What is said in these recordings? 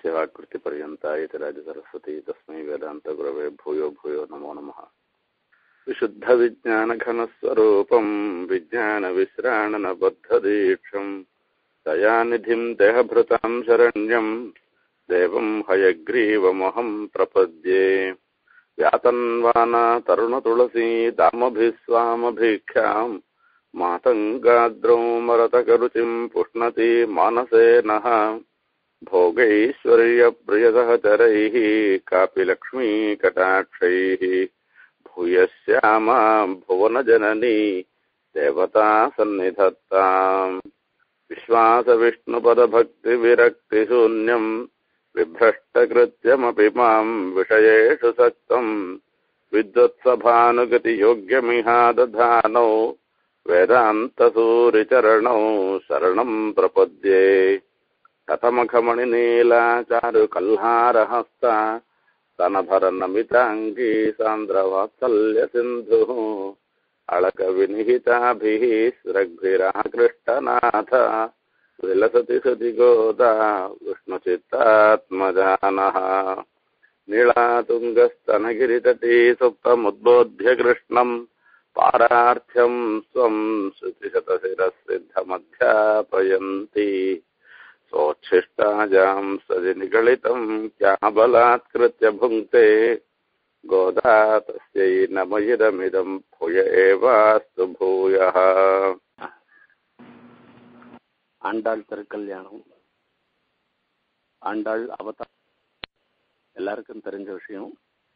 यस्य वाक्कृतिपर्यन्ता यतिराजसरस्वती तस्मै वेदान्तगुरवे भूयो भूयो नमो नमः। विशुद्धविज्ञानघनस्वरूपं विज्ञानविश्राणनबद्धदीक्षं दयानिधिं देहभृतां शरण्यं देवं हयग्रीवमहं प्रपद्ये। व्यातन्वाना तरुणतुलसी दामभिस्वामभिख्यां मातङ्गाद्रौ मरतकरुचिं पुष्णति मानसे नः। भोगैश्वर्यप्रियसहचरैः कापि लक्ष्मी कटाक्षैः भूयश्यामा भुवनजननी देवता सन्निधत्ताम्। विश्वासविष्णुपदभक्तिविरक्तिशून्यं बिभ्रष्टकृत्यमपि मां विषयेषु सक्तं विद्वत्सभानुगतियोग्यमिहादधानौ वेदान्तसूरिचरणौ शरणं प्रपद्ये। कथमखमणिनीलाचारुकल्हारहस्ता स्तनभरनमिताङ्गी सान्द्रवात्सल्यसिन्धुः अलकविनिहिताभिः स्रग्भिराकृष्टनाथ विलसति सति गोदा विष्णुचित्तात्मजानः। नीलातुङ्गस्तनगिरितटी सुप्तमुद्बोध्य कृष्णं पारार्थ्यं स्वं श्रुतिशतशिरसिद्धमध्यापयन्ति। सोच्छिष्टाजां सदि निगलितं क्याबलात्कृत्य भुङ्क्ते गोदा तस्यै नमयिदमिदं भूय एवास्तु भूयः। ஆண்டாள் திருக்கல்யாணம். ஆண்டாள் அவதார் எல்லாருக்கும் தெரிஞ்ச விஷயம்.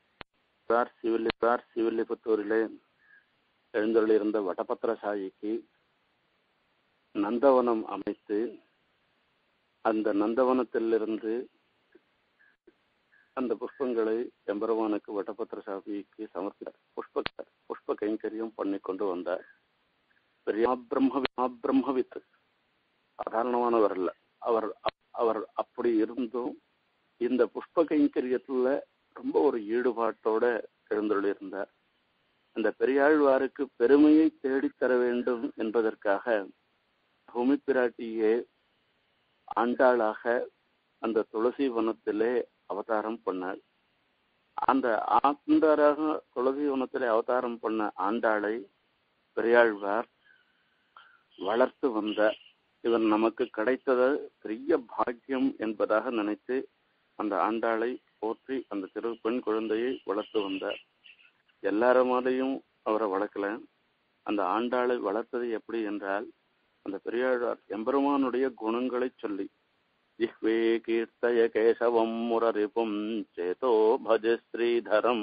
சிவில்லிபுத்தூரிலே எழுந்தருளிருந்த வடபத்திரசாயிக்கு நந்தவனம் அமைத்து அந்த நந்தவனத்திலிருந்து அந்த புஷ்பங்களை எம்பெருமானுக்கு வடபத்திரசாயிக்கு சமர்ப்பித்த புஷ்ப கைங்கரியம் பண்ணி கொண்டு வந்தார். பிரம்மவித்து சாதாரணமானவர் அல்ல. அவர் அப்படி இருந்தும் இந்த புஷ்ப கைங்கரியத்துல ரொம்ப ஒரு ஈடுபாட்டோட எழுந்தருளியிருந்தார். அந்த பெரியாழ்வாருக்கு பெருமையை தேடித்தர வேண்டும் என்பதற்காக பூமி பிராட்டியே ஆண்டாளாக அந்த துளசி வனத்திலே அவதாரம் பண்ணார். அந்த ஆண்டாராக துளசி வனத்திலே அவதாரம் பண்ண ஆண்டாளை பெரியாழ்வார் வளர்த்து வந்தார். இவர் நமக்கு கிடைத்தது பெரிய பாக்கியம் என்பதாக நினைத்து அந்த ஆண்டாளை போற்றி அந்த சிறு பெண் குழந்தையை வளர்த்து வந்தார். எல்லாருமாலையும் அவரை வளர்க்கல. அந்த ஆண்டாளை வளர்த்தது எப்படி என்றால், அந்த பெரியாழ்வார் எம்பெருமானுடைய குணங்களை சொல்லி ஜிஹ்வே கீர்த்தய கேசவம் முரரிபும் சேதோ பஜ ஸ்ரீதரம்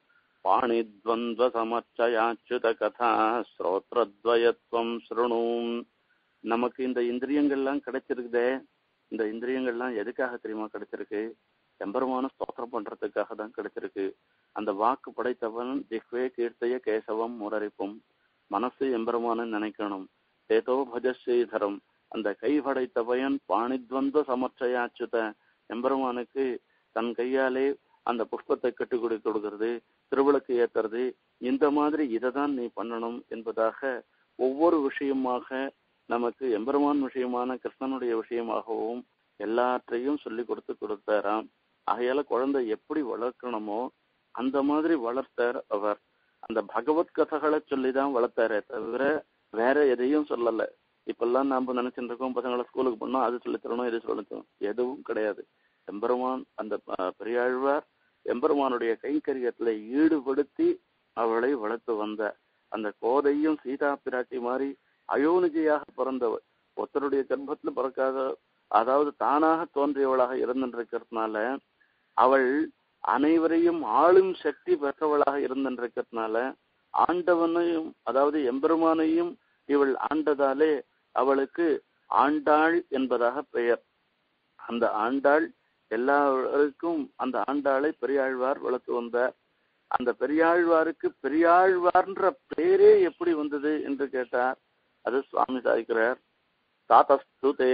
பாணித்வந்த்வ சமர்ச்சயாச்சுத கதா ஸ்ரோத்ரத்வயத்வம் ஸ்ருணும். நமக்கு இந்த இந்திரியங்கள்லாம் கிடைச்சிருக்குதே, இந்த இந்திரியங்கள்லாம் எதுக்காக தெரியுமா கிடைச்சிருக்கு? எம்பெருமான ஸ்தோத்திரம் பண்றதுக்காக தான் கிடைச்சிருக்கு. அந்த வாக்கு படைத்தவன் ஜிஹ்வே கீர்த்தய கேசவம் முரரிப்பும், மனசு எம்பெருமான நினைக்கணும். சேதோ பஜ ஸ்ரீதரம், அந்த கை படைத்தவன் பாணித்வந்த சமர்ச்சயாச்சுத, எம்பெருமானுக்கு தன் கையாலே அந்த புஷ்பத்தை கட்டி கொடுக்கிறது, திருவிளக்கு ஏத்துறது, இந்த மாதிரி இதை தான் நீ பண்ணணும் என்பதாக ஒவ்வொரு விஷயமாக நமக்கு எம்பெருமான் விஷயமான கிருஷ்ணனுடைய விஷயமாகவும் எல்லாற்றையும் சொல்லி கொடுத்தாராம். ஆகையால குழந்தை எப்படி வளர்க்கணுமோ அந்த மாதிரி வளர்த்தார் அவர். அந்த பகவத் கதைகளை சொல்லிதான் வளர்த்தாரே தவிர வேற எதையும் சொல்லல. இப்பெல்லாம் நாம நினைச்சுட்டு இருக்கோம், பசங்களை ஸ்கூலுக்கு போனோம், அது சொல்லித்தரணும், இது சொல்லித்தரணும், எதுவும் கிடையாது. எம்பெருமான் அந்த பெரியாழ்வார் எம்பெருமானுடைய கைங்கரியத்துல ஈடுபடுத்தி அவளை வளர்த்து வந்த அந்த கோதையும் சீதா பிராட்டி மாதிரி அயோனிஜையாக பிறந்தவர், ஒருத்தருடைய கர்ப்பத்துல பிறக்காத, அதாவது தானாக தோன்றியவளாக இருந்திருக்கிறதுனால அவள் அனைவரையும் ஆளும் சக்தி பெற்றவளாக இருந்திருக்கிறதுனால ஆண்டவனையும் அதாவது எம்பெருமானையும் இவள் ஆண்டதாலே அவளுக்கு ஆண்டாள் என்பதாக பெயர். அந்த ஆண்டாள் எல்லாருக்கும் அந்த ஆண்டாளை பெரியாழ்வார் வளர்த்து வந்தார். அந்த பெரியாழ்வாருக்கு பெரியாழ்வார்ன்ற பெயரே எப்படி வந்தது என்று கேட்டார். அது சுவாமி சாய்க்கிறார். தாத்தஸ்துதே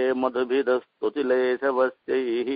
மதுபிதஸ்துதிலேசவஸ்யைஹி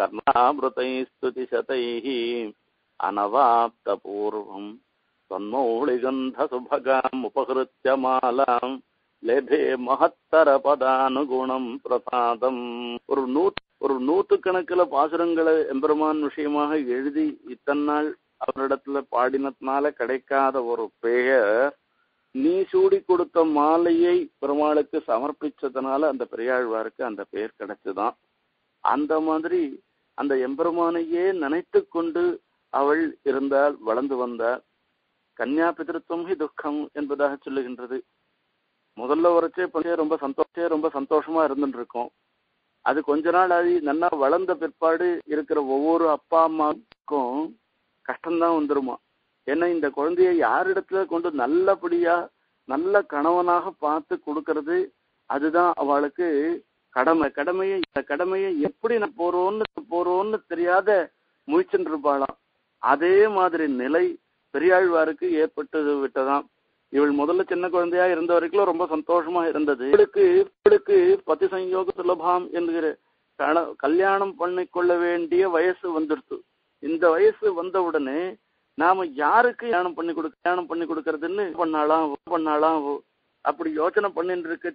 கர்ணாமிருதைஸ்துதிசதைஹி அனவாப்த பூர்வம் தன்மௌளிகந்த சுபகாம் உபகிருத்ய மாலாம் லேபே மகத்தர பதானுகுணம் பிரசாதம். ஒரு ஒரு நூற்றுக்கணக்கில் பாசுரங்களை எம்பெருமான் விஷயமாக எழுதி இத்தனை நாள் அவரிடத்துல பாடினத்தினால கிடைக்காத ஒரு பெயர் நீ சூடி கொடுத்த மாலையை பெருமாளுக்கு சமர்ப்பிச்சதுனால அந்த பெரியாழ்வாருக்கு அந்த பெயர் கிடைச்சுதான். அந்த மாதிரி அந்த எம்பெருமானையே நினைத்து கொண்டு அவள் இருந்தால், வளர்ந்து வந்தாள். கன்யா பிதிருத்தம் ஹி துக்கம் என்பதாக சொல்லுகின்றது. முதல்ல வரைச்சே ரொம்ப சந்தோஷமா இருந்துட்டு இருக்கோம். அது கொஞ்ச நாள் ஆகி நல்லா வளர்ந்த பிற்பாடு இருக்கிற ஒவ்வொரு அப்பா அம்மாவுக்கும் கஷ்டம்தான் வந்துருமா. ஏன்னா இந்த குழந்தைய யாரிடத்துல கொண்டு நல்லபடியா நல்ல கணவனாக பார்த்து கொடுக்கறது, அதுதான் அவளுக்கு கடமையை எப்படி நான் போறோன்னு தெரியாத முயற்சின்னு இருப்பாளாம். அதே மாதிரி நிலை பெரியாழ்வாருக்கு ஏற்பட்டு விட்டதாம். இவள் முதல்ல சின்ன குழந்தையா இருந்த வரைக்கும் ரொம்ப சந்தோஷமா இருந்தது. இவளுக்கு பதி சயோக சுலபாம் என்கிற கல்யாணம் பண்ணிக்கொள்ள வேண்டிய வயசு வந்துடுச்சு. இந்த வயசு வந்த உடனே நாம யாருக்கு கல்யாணம் பண்ணி கொடுக்கறதுன்னு பண்ணாலாம் அப்படி யோசனை பண்ணிட்டு இருக்கு.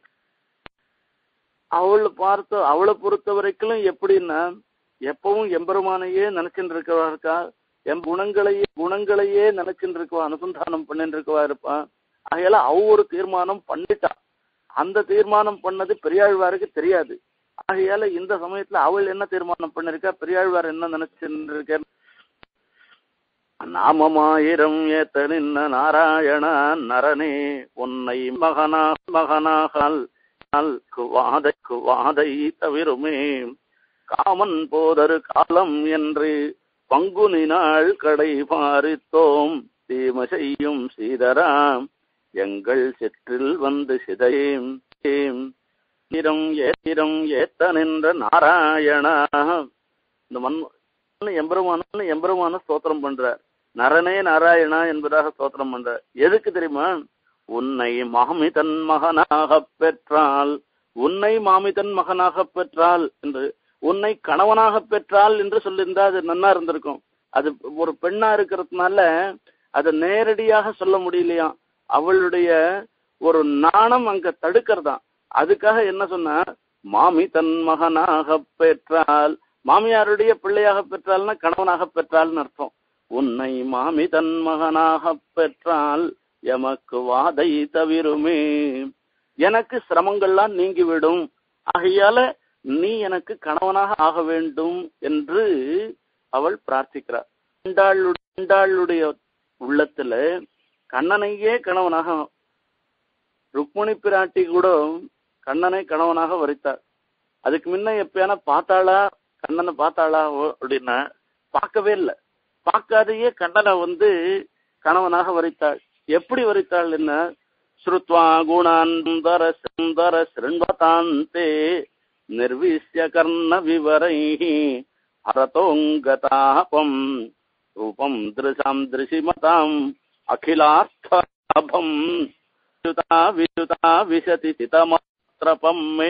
அவளை பொறுத்த வரைக்கும் எப்படின்னா, எப்பவும் எம்பெருமானையே நினைச்சுட்டு இருக்கவா, குணங்களையே நினைச்சுட்டு இருக்கவா, அனுசந்தானம் பண்ணிட்டு இருக்கவா இருப்பான். ஆகையால ஒரு தீர்மானம் பண்ணிட்டா. அந்த தீர்மானம் பண்ணது பெரியாழ்வாருக்கு தெரியாது. ஆகையால இந்த சமயத்துல அவள் என்ன தீர்மானம் பண்ணிருக்கா, பெரியாழ்வார் என்ன நினைச்சுட்டு இருக்க, நாமமாயிரம் ஏத்த நின்ன நாராயண நரனே உன்னை மகனாகால் வாதை தவிருமே காமன் போதரு காலம் என்று பங்குனினாள் கடை பாரித்தோம் தீம செய்யும் சீதராம் எங்கள் சிற்றில் வந்து சிதையும் நிறம் ஏத்த நின்ற நாராயணா. இந்த எம்பெருமான ஸ்தோத்திரம் பண்ற, நரனே நாராயணா என்பதாக ஸ்தோத்திரம் பண்ற. எதுக்கு தெரியுமா? உன்னை மாமிதன் மகனாக பெற்றால் என்று, உன்னை கணவனாக பெற்றால் என்று சொல்லியிருந்தா அது நன்னா இருந்திருக்கும். அது ஒரு பெண்ணா இருக்கிறதுனால அதை நேரடியாக சொல்ல முடியலையா. அவளுடைய ஒரு நாணம் அங்க தடுக்கிறதா. அதுக்காக என்ன சொன்னா, மாமி தன் மகனாக பெற்றால், மாமியாருடைய பிள்ளையாக பெற்றால்னா கணவனாக பெற்றால்னு அர்த்தம். உன்னை மாமி தன் மகனாக பெற்றால் எமக்கு வாதை தவிருமே, எனக்கு சிரமங்கள்லாம் நீங்கிவிடும். ஆகையால நீ எனக்கு கணவனாக ஆக வேண்டும் என்று அவள் பிரார்த்திக்கிறார். ஆண்டாளுடைய உள்ளத்துல கண்ணனையே கணவனாக, ருக்மணி பிராட்டி கூட கண்ணனை கணவனாக வரித்தார். அதுக்கு முன்ன எப்பயான கண்ணனை பார்த்தாளா அப்படின்னா பார்க்கவே இல்லை. பார்க்காதையே கண்ணனை கணவனாக வரித்தாள். எப்படி வரித்தாள் என்ன, ஸ்ருத்வா குணான் சுந்தர ஸ்ருண்வதாந்தே நிர்விஷ்ய கர்ண விவரைஹி ஹரதோங்கதாபம் ரூபம் திருஷாம் திருஷிமதாம் அகிலார்த்தபம் விசுதா விசதி சிதமாத்திரபம் மே.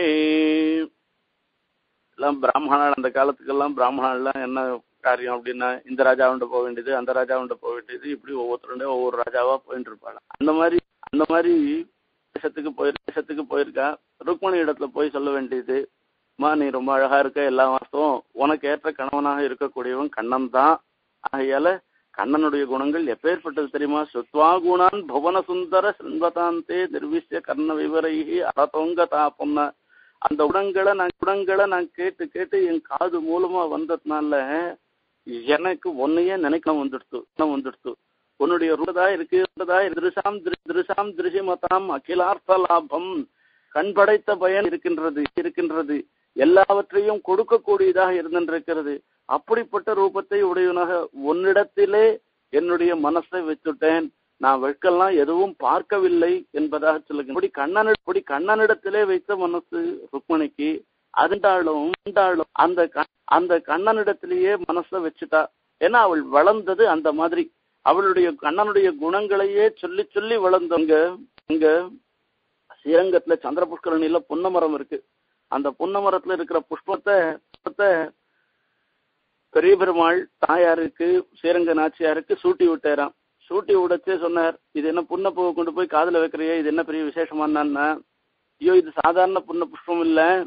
எல்லாம் பிராமணால், அந்த காலத்துக்கெல்லாம் பிராமணாலாம் என்ன காரியம் அப்படின்னா, இந்த ராஜாவுண்ட போக வேண்டியது, அந்த ராஜாவுண்ட போக வேண்டியது, இப்படி ஒவ்வொருத்தருடைய ஒவ்வொரு ராஜாவா போயிட்டு இருப்பாங்க. அந்த மாதிரி தேசத்துக்கு போயிருக்கா. ருக்மணி இடத்துல போய் சொல்ல வேண்டியது, நீ ரொம்ப அழகா இருக்க, எல்லா வாஸ்தவம், உனக்கு ஏற்ற கணவனாக இருக்கக்கூடியவன் கண்ணன் தான். ஆகையால கண்ணனுடைய குணங்கள் எப்பேற்பட்டது தெரியுமா, சுத்வா குணான் புவன சுந்தர சிம்பதாந்தே நிர்விஷ்ய கர்ண விவரைஹி அரதோங்க தாப்பம்னா, அந்த குணங்களை நான் கேட்டு என் காது மூலமா வந்ததுனால எனக்கு ஒன்னையே நினைக்கலாம் வந்துடுத்து. உன்னுடைய திருஷாம் திருஷிமதாம் அகிலார்த்த லாபம், கண் படைத்த பயன் இருக்கின்றது, எல்லாவற்றையும் கொடுக்கக்கூடியதாக இருந்திருக்கிறது. அப்படிப்பட்ட ரூபத்தை உடையவனாக உன்னிடத்திலே என்னுடைய மனசை வச்சுட்டேன், நான் வெட்கெல்லாம் எதுவும் பார்க்கவில்லை என்பதாக சொல்லுங்க. கண்ணனிடத்திலே வைத்த மனசு ருக்மணிக்கு, அதுண்டாலும் அந்த கண்ணனிடத்திலேயே மனசை வச்சுட்டா. ஏன்னா அவள் வளர்ந்தது அந்த மாதிரி, அவளுடைய கண்ணனுடைய குணங்களையே சொல்லி சொல்லி வளர்ந்தவங்க. இங்க ஸ்ரீரங்கத்துல சந்திர புஷ்கரணியில புன்ன மரம் இருக்கு. அந்த புன்ன மரத்துல இருக்கிற புஷ்பத்தை பெரிய பெருமாள் தாயாருக்கு ஸ்ரீரங்க நாச்சியாருக்கு சூட்டி விட்டாராம். சூட்டி விடச்சே சொன்னார், இது என்ன புன்ன பூவை கொண்டு போய் காதுல வைக்கிறியே, இது என்ன பெரிய விசேஷமானா, ஐயோ இது சாதாரண புன்ன புஷ்பம் இல்ல,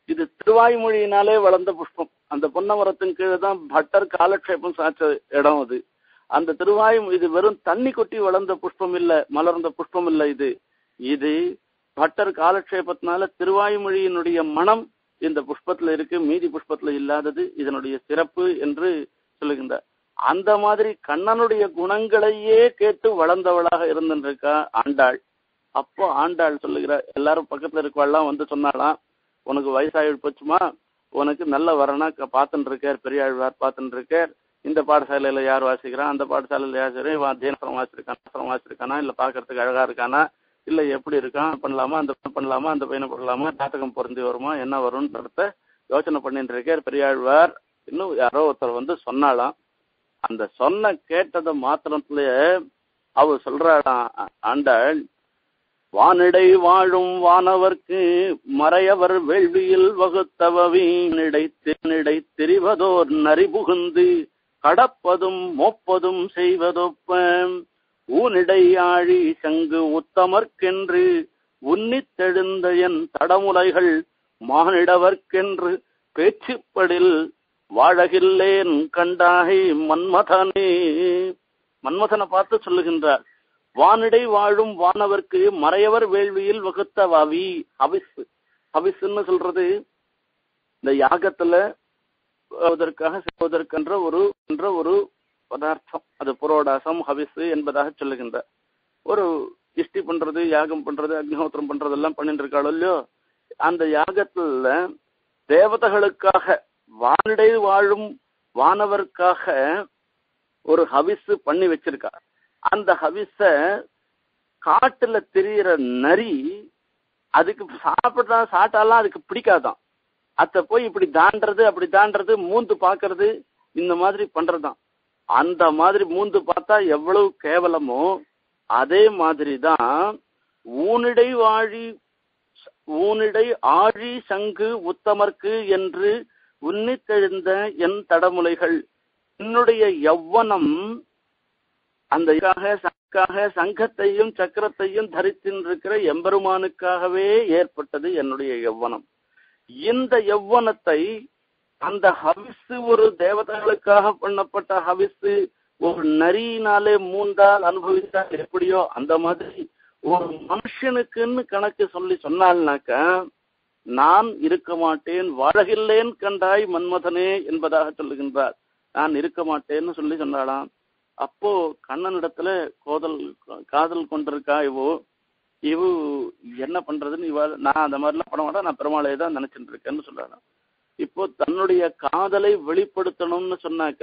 இது திருவாய்மொழியினாலே வளர்ந்த புஷ்பம். அந்த பொன்னமரத்தின் கீழே தான் பட்டர் காலக்ஷேபம் சாச்ச இடம் அது. அந்த இது வெறும் தண்ணி கொட்டி வளர்ந்த புஷ்பம் இல்ல, மலர்ந்த புஷ்பம் இல்ல. இது பட்டர் காலக்ஷேபத்தினால திருவாய்மொழியினுடைய மனம் இந்த புஷ்பத்துல இருக்கு, மீதி புஷ்பத்துல இல்லாதது இதனுடைய சிறப்பு என்று சொல்லுகின்றார். அந்த மாதிரி கண்ணனுடைய குணங்களையே கேட்டு வளர்ந்தவளாக இருந்திருக்கா ஆண்டாள். அப்போ ஆண்டாள் சொல்லுகிறார், எல்லாரும் பக்கத்துல இருக்கவாள்லாம் வந்து சொன்னாலாம், உனக்கு வயசாகி போச்சுமா, உனக்கு நல்ல வரனா பார்த்துட்டு இருக்கார், பெரியாழ்வார் பார்த்துட்டு இருக்கார், இந்த பாடசாலையில யார் வாசிக்கிறான், அந்த பாடசாலையில யார் சரி அத்தியனம் வாசிச்சிருக்கானா, இல்ல பாக்குறதுக்கு அழகா இருக்கானா, இல்ல எப்படி இருக்கான், பண்ணலாமா அந்த பண்ணலாமா, அந்த பையனை பண்ணலாமா, ஜாதகம் பொருந்தி வருமா, என்ன வரும்ன்றத யோசனை பண்ணிட்டு இருக்கார் பெரியாழ்வார். இன்னும் யாரோ ஒருத்தர் வந்து சொன்னாலாம். அந்த சொன்ன கேட்டதை மாத்திரத்திலேயே அவ சொல்றாளாம் ஆண்டாள், வானிடை வாழும் வானவர்க்கு மறையவர் வேள்வியில் வகுத்தவீனிடை திணிடை தெரிவதோர் நரி புகுந்து கடப்பதும் மோப்பதும் செய்வதொப்ப ஊனிடை ஆழி சங்கு உத்தமர்க்கென்று உன்னித்தெழுந்த என் தடமுலைகள் மானிடவர்க்கென்று பேச்சுப்படில் வாழகில்லேன் கண்டாகை மன்மதனே. மன்மதனை பார்த்து சொல்லுகின்றார், வானிடை வாழும் வானவர்க்கு மறையவர் வேள்வியில் வகுத்த வாவி ஹவிஸ். ஹவிஸ்ன்னு சொல்றது இந்த யாகத்துல செய்வதற்கென்ற ஒரு பதார்த்தம். அது புரோடாசம் ஹவிஸ் என்பதாக சொல்லுகின்றார். ஒரு இஷ்டி பண்றது, யாகம் பண்றது, அக்னிஹோத்திரம் பண்றதெல்லாம் பண்ணிட்டு இருக்காளோ இல்லையோ, அந்த யாகத்துல தேவதைகளுக்காக வானிடை வாழும் வானவருக்காக ஒரு ஹவிஸ் பண்ணி வச்சிருக்கா. அந்த ஹவிஸ காட்டுல தெரியிற நரி அதுக்கு சாப்பிட்டாலாம் அதுக்கு பிடிக்காதான். அத போய் இப்படி தாண்டறது, அப்படி தாண்டறது, மூந்து பாக்குறது, இந்த மாதிரி பண்றதுதான். அந்த மாதிரி மூந்து பார்த்தா எவ்வளவு கேவலமோ அதே மாதிரிதான் ஊனிடை ஆழி சங்கு உத்தமர்க்கு என்று உன்னித்தெழுந்த என் தடமுலைகள். என்னுடைய யௌவனம் அந்த சங்கத்தையும் சக்கரத்தையும் தரித்திருக்கிற எம்பெருமானுக்காகவே ஏற்பட்டது என்னுடைய யௌவனம். இந்த யௌவனத்தை அந்த ஹவிசு ஒரு தேவதைகளுக்காக பண்ணப்பட்ட ஹவிசு ஒரு நரியினாலே மூந்தால் அனுபவித்தால் எப்படியோ அந்த மாதிரி ஒரு மனுஷனுக்குன்னு கணக்கு சொன்னால்னாக்க நான் இருக்க மாட்டேன், வாழகில்லேன் கண்டாய் மன்மதனே என்பதாக சொல்லுகின்றார். நான் இருக்க மாட்டேன்னு சொன்னாலாம். அப்போ கண்ணனிடத்துல காதல் கொண்டிருக்கா இவு என்ன பண்றதுன்னு நான் அந்த மாதிரிலாம் பண்ண மாட்டேன், நான் பெருமாளையே தான் நினைச்சிட்டு இருக்கேன்னு சொல்றாங்க. இப்போ தன்னுடைய காதலை வெளிப்படுத்தணும்னு சொன்னாக்க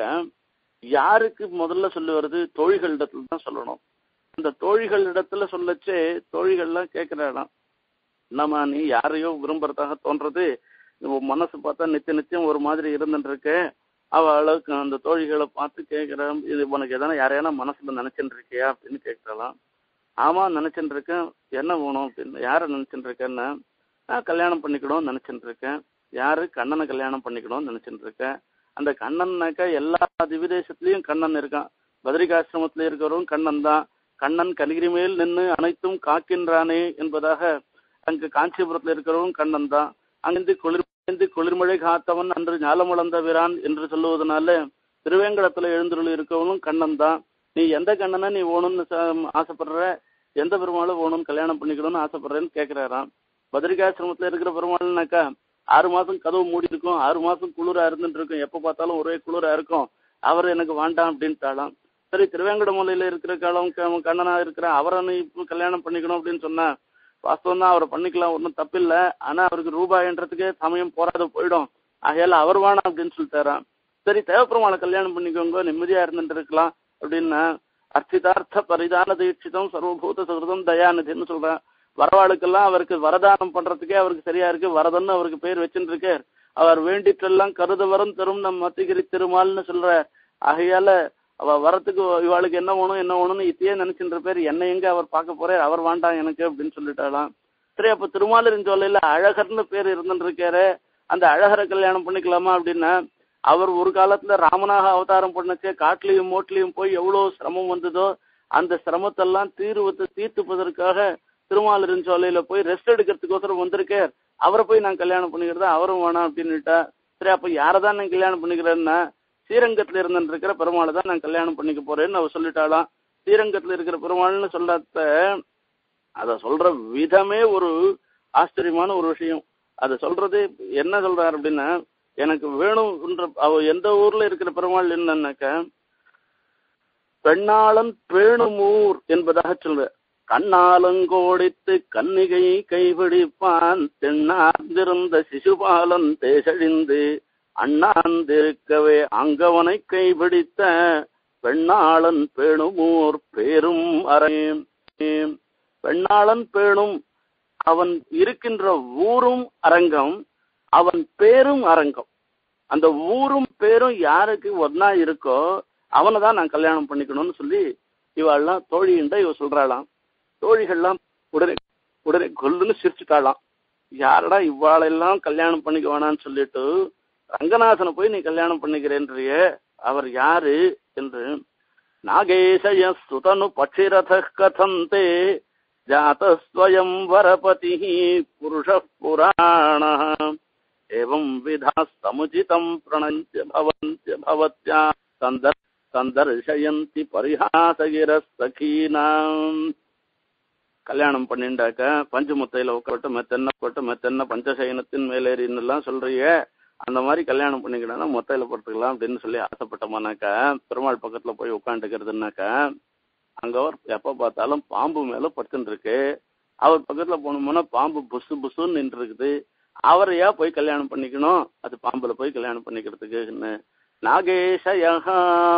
யாருக்கு முதல்ல சொல்லி வருது? தோழிகளிடத்துல தான் சொல்லணும். அந்த தோழிகளிடத்துல சொல்லச்சே தோழிகள்லாம் கேட்கிறாளாம், நம்ம நீ யாரையோ விரும்புறதாக தோன்றது, மனசு பார்த்தா நித்தியம் ஒரு மாதிரி இருந்துட்டு இருக்க. அவளுக்கு அந்த தோழிகளை பார்த்து கேட்கிறான், இது உனக்கு எதனா யாரையான மனசுல நினைச்சுட்டு இருக்கியா அப்படின்னு கேட்கலாம். ஆமா நினைச்சுட்டு இருக்கேன், என்ன வேணும் அப்படின்னு. யாரை நினைச்சுட்டு இருக்கேன்னு, நான் கல்யாணம் பண்ணிக்கணும்னு நினைச்சுட்டு இருக்கேன். யாரு? கண்ணனை கல்யாணம் பண்ணிக்கணும்னு நினைச்சுட்டு இருக்கேன். அந்த கண்ணன்னாக்கா எல்லா திவிதேசத்துலயும் கண்ணன் இருக்கான். பத்ரிகாசிரமத்துல இருக்கிறவரும் கண்ணன் தான். கண்ணன் கலிகிரி மேல் நின்று அனைத்தும் காக்கின்றானே என்பதாக அங்கு காஞ்சிபுரத்துல இருக்கிறவரும் கண்ணன் தான். அங்கிருந்து குளிர்மழை காத்தவன் அன்று ஞாலமுழந்த வீரான் என்று சொல்லுவதனால திருவேங்கடத்துல எழுந்துள்ள இருக்கவனும் கண்ணன் தான். நீ எந்த கண்ணனை நீ ஓணும்னு ஆசைப்படுற, எந்த பெருமாளும் ஓணும்னு கல்யாணம் பண்ணிக்கணும்னு ஆசைப்படுறேன்னு கேட்கிறாராம். பத்ரிகாசிரமத்துல இருக்கிற பெருமாள்னாக்கா 6 மாசம் கதவு மூடி இருக்கும், 6 மாசம் குளிரா இருந்துட்டு இருக்கும், எப்ப பார்த்தாலும் ஒரே குளிரா இருக்கும், அவர் எனக்கு வேண்டாம் அப்படின்ட்டாலாம். சரி திருவேங்கடமலையில இருக்கிற கண்ணனா இருக்கிற அவரை நீ இப்போ கல்யாணம் பண்ணிக்கணும் அப்படின்னு சொன்னா வாஸ்தவம் தான், அவரை பண்ணிக்கலாம், ஒன்றும் தப்பில்லை. ஆனா அவருக்கு ரூபாய்ன்றதுக்கே சமயம் போராத போயிடும், ஆகையால அவர் வேணாம் அப்படின்னு சொல்லிட்டாராம். சரி தேவப்பெருமாளை கல்யாணம் பண்ணிக்கோங்க, நிம்மதியா இருந்துட்டு இருக்கலாம் அப்படின்னா அர்ச்சிதார்த்த பரிதான தீட்சிதம் சர்வபூத சகிருதம் தயாநிதின்னு சொல்றேன். வரவாளுக்கெல்லாம் அவருக்கு வரதானம் பண்றதுக்கே அவருக்கு சரியா இருக்கு, வரதன்னு அவருக்கு பேர் வச்சுட்டு இருக்கார். அவர் வேண்டிட்டெல்லாம் கருத வரம் தரும் நம் மத்திகிரி திருமால்னு சொல்ற. ஆகையால அவ வரத்துக்கு இவாளுக்கு என்ன வேணும்னு இத்தையே நினைச்சுட்டு இருப்பார். என்ன எங்க அவர் பார்க்க போறார், அவர் வேண்டாம் எனக்கு அப்படின்னு சொல்லிட்டாலாம். சரி அப்ப திருமாலின் சொல்லையில அழகர்னு பேர் இருந்துட்டு இருக்காரு, அந்த அழகரை கல்யாணம் பண்ணிக்கலாமா அப்படின்னா அவர் ஒரு காலத்துல ராமனாக அவதாரம் பண்ணச்சே காட்டுலயும் மோட்லயும் போய் எவ்வளவு சிரமம் வந்ததோ அந்த சிரமத்தெல்லாம் தீர்த்துப்பதற்காக திருமாலின் சோலையில போய் ரெஸ்ட் எடுக்கிறதுக்கோசரம் வந்திருக்கார். அவரை போய் நான் கல்யாணம் பண்ணிக்கிறதா, அவரும் வேணாம் அப்படின்னுட்டா. சரி, அப்ப யாரதான் நான் கல்யாணம் பண்ணிக்கிறேன்னா ஸ்ரீரங்கத்துல இருந்துட்டு இருக்கிற பெருமாளை தான் நான் கல்யாணம் பண்ணிக்க போறேன்னு அவ சொல்லிட்டாளாம். ஸ்ரீரங்கத்துல இருக்கிற பெருமாள்னு சொல்லாத அத சொல்ற விதமே ஒரு ஆச்சரியமான ஒரு விஷயம். அத சொல்றது என்ன சொல்றாரு அப்படின்னா, எனக்கு வேணும்ன்ற அவ எந்த ஊர்ல இருக்கிற பெருமாள் என்னன்னாக்க பெண்ணாளன் பேணுமூர் என்பதாக சொல்ற. கண்ணாலங்கோடித்து கன்னிகை கைபிடிப்பான் தென்னார்ந்திருந்த சிசுபாலன் தேசழிந்து அண்ணாந்திருக்கவே அங்கவனை கைபிடித்த பெண்ணாளன் பேணுமூர் பேரும் அறையும். பெண்ணாளன் பேணும் அவன் இருக்கின்ற ஊரும் அரங்கம், அவன் பேரும் அரங்கம். அந்த ஊரும் பேரும் யாருக்கு ஒன்னா இருக்கோ அவனை தான் நான் கல்யாணம் பண்ணிக்கணும்னு சொல்லி இவாள்லாம் தோழின்டா இவ சொல்றாளாம். தோழிகள்லாம் உடனே உடனே கொல்லுன்னு சிரிச்சுட்டாளாம். யாரடா இவாளெல்லாம் கல்யாணம் பண்ணிக்க வேணான்னு சொல்லிட்டு ரங்கநாதனை போய் நீ கல்யாணம் பண்ணிக்கிறேன்றிய, அவர் யாரு என்று. நாகேசய சுதனு பட்சிரத கதந்தே ஜாதஸ்வயம் வரபதி புருஷ புராண ஏவம் விதா சமுச்சிதம் பிரணஞ்ச பவந்த்ய பவத்யா சந்தர்ஷயந்தி பரிஹாசகிர சகீனாம். கல்யாணம் பண்ணிண்டாக்க பஞ்சமுத்தையில உட்காட்டு மெத்தென்ன பஞ்சசயனத்தின் மேலேறின்னுலாம் சொல்றிய, அந்த மாதிரி கல்யாணம் பண்ணிக்கிட்டா மொத்தையில படுத்துக்கலாம் அப்படின்னு சொல்லி ஆசைப்பட்டோமானாக்கா பெருமாள் பக்கத்துல போய் உட்காந்துக்கிறதுனாக்கா அங்க அவர் எப்ப பார்த்தாலும் பாம்பு மேல படுத்துட்டு இருக்கு. அவர் பக்கத்துல போனோம்னா பாம்பு புசு புசுன்னு நின்று இருக்குது. அவரையா போய் கல்யாணம் பண்ணிக்கணும், அது பாம்புல போய் கல்யாணம் பண்ணிக்கிறதுக்குன்னு. நாகேஷயா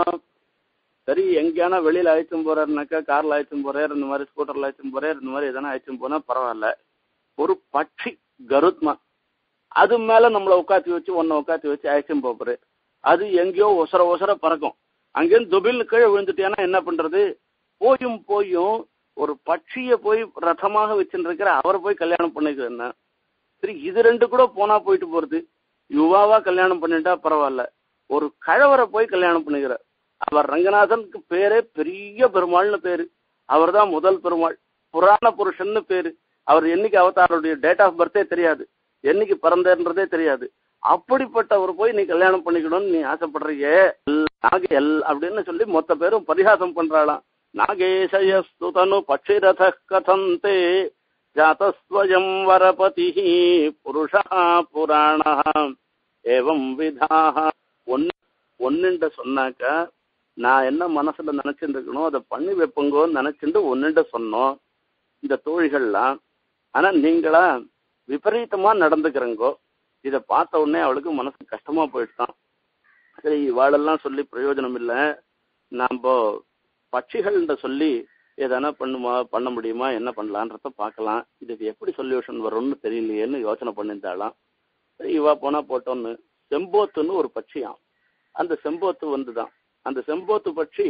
சரி, எங்கேயானா வெளியில அழைச்சும் போறாருனாக்கா கார்ல அழைச்சும் போறாரு, இந்த மாதிரி ஸ்கூட்டர்ல அழைச்சும் போறாரு, இந்த மாதிரி எதனா அழைச்சும் போனா பரவாயில்ல. ஒரு பட்சி கருத்மா அது மேல நம்மளை உட்காத்தி வச்சு உட்காத்தி வச்சு அழைச்சும் போறாரு. அது எங்கேயோ ஒசர பறக்கும். அங்கேருந்து துபில்னு கீழே விழுந்துட்டியானா என்ன பண்றது? போயும் ஒரு பட்சிய போய் ரதமாக வச்சுட்டு இருக்கிற அவரை போய் கல்யாணம் பண்ணிக்கிறேன்னா சரி, இது ரெண்டு கூட போனா போயிட்டு போறது. யுவாவா கல்யாணம் பண்ணிட்டா பரவாயில்ல, ஒரு கழவரை போய் கல்யாணம் பண்ணிக்கிற. அவர் ரங்கநாதனுக்கு பேரே பெரிய பெருமாள்னு பேரு. அவர் தான் முதல் பெருமாள், புராண புருஷன்னு பேரு. அவர் என்னைக்கு அவதாருடைய டேட் ஆஃப் பர்த்தே தெரியாது, என்னைக்கு பிறந்தன்றதே தெரியாது. அப்படிப்பட்டவர் போய் நீ கல்யாணம் பண்ணிக்கணும்னு நீ ஆசைப்படுறியே அப்படின்னு சொல்லி மொத்த பேரும் பரிகாசம் பண்றாளாம். நாகேசயஸ்துதனு பட்சிரத கதந்தே ஜாதஸ்வயம் வரபதி புருஷா புராண ஏவம் விதாக. ஒன்னுண்ட சொன்னாக்க நான் என்ன மனசுல நினைச்சுட்டு இருக்கணும் அதை பண்ணி வைப்பங்கோன்னு நினைச்சுட்டு ஒன்னுண்ட சொன்னோம் இந்த தோழிகள்லாம். ஆனா நீங்களா விபரீதமா நடந்துக்கிறங்கோ. இதை பார்த்த உடனே அவளுக்கு மனசு கஷ்டமா போயிட்டான். சரி, இவாளெல்லாம் சொல்லி பிரயோஜனம் இல்லை, நாம் பட்சிகள்ன்ற சொல்லி எதனா பண்ண முடியுமா, என்ன பண்ணலான்றத பார்க்கலாம். இதுக்கு எப்படி சொல்யூஷன் வரும்னு தெரியலையேன்னு யோசனை பண்ணியிருந்தாலாம். இவா போனா போட்டோன்னு செம்போத்துன்னு ஒரு பட்சியாம். அந்த செம்போத்து வந்துதான். அந்த செம்போத்து பட்சி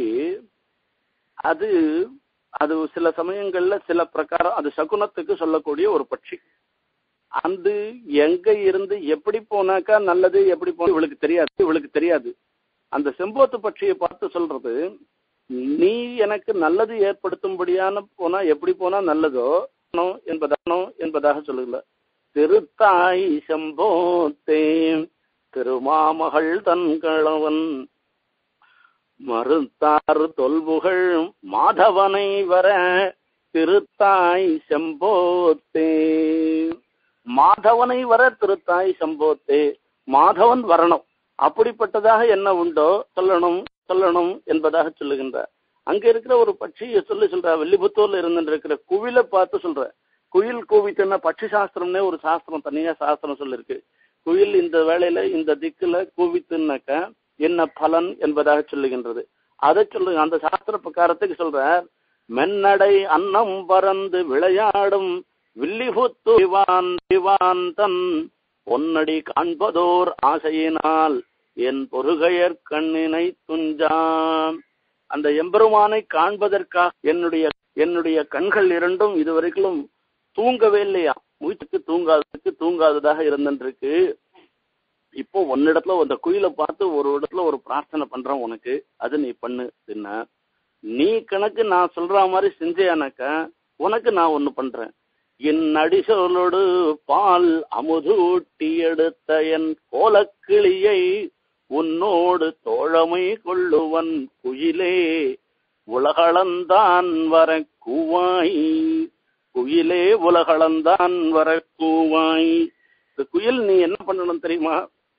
அது அது சில சமயங்கள்ல சில பிரகாரம் அது சகுனத்துக்கு சொல்லக்கூடிய ஒரு பட்சி. அந்த எங்க இருந்து எப்படி போனாக்கா நல்லது, எப்படி போன இவளுக்கு தெரியாது. அந்த செம்போத்து பட்சியை பார்த்து சொல்றது, நீ எனக்கு நல்லது ஏற்படுத்தும்படியான போனா எப்படி போனா நல்லதோ என்பதாக சொல்லுங்க. திருத்தாய் செம்போத்தே திருமாமகள் தன் கணவன் மறுத்தாறு தொல்புகள் மாதவனை வர திருத்தாய் செம்போத்தே. மாதவனை வர திருத்தாய் செம்போத்தே, மாதவன் வரணும், அப்படிப்பட்டதாக என்ன உண்டோ சொல்லணும் என்பதாக சொல்லுகின்றார். அங்க இருக்கிற ஒரு பட்சியை சொல்ற, வெள்ளிபுத்தூர்ல இருந்துருக்கிற குவிலை பார்த்து சொல்ற. குயில் கூவிட்டுன்னா பட்சி சாஸ்திரம்னே ஒரு சாஸ்திரம், தனியா சாஸ்திரம் சொல்லிருக்கு. குயில் இந்த வேளையில இந்த திக்குல கூவித்துனாக்க என்ன பலன் என்பதாக சொல்லுகின்றது. அதை சொல்லுங்க. அந்த சாஸ்திர பிரகாரத்துக்கு சொல்ற, மென்னடை அன்னம் பறந்து விளையாடும் வில்லிபுத்தூர் தன் பொன்னடி காண்பதோர் ஆசையினால் என் பொறுகையர் கண்ணினை துஞ்சாம். அந்த எம்பெருமானை காண்பதற்காக என்னுடைய கண்கள் இரண்டும் இதுவரைக்கும் தூங்கவே இல்லையா, மூச்சுக்கு தூங்காததாக இருந்துருக்கு. இப்போ ஒன்னிடத்துல அந்த குயிலை பார்த்து ஒரு இடத்துல ஒரு பிரார்த்தனை பண்றேன் உனக்கு, அது நீ பண்ணு. நீ கணக்கு நான் சொல்ற மாதிரி செஞ்சேனாக்கா உனக்கு நான் ஒண்ணு பண்றேன். இந்நடிசொலொடு பால் அமுதூட்டி எடுத்த என் கோலக்கிளியை உன்னோடு தோழமை கொள்ளுவன் குயிலே உலகளந்தான் வர கூவாய். குயிலே உலகளந்தான் வர கூவாய். இந்த குயில் நீ என்ன பண்ணணும் தெரியுமா?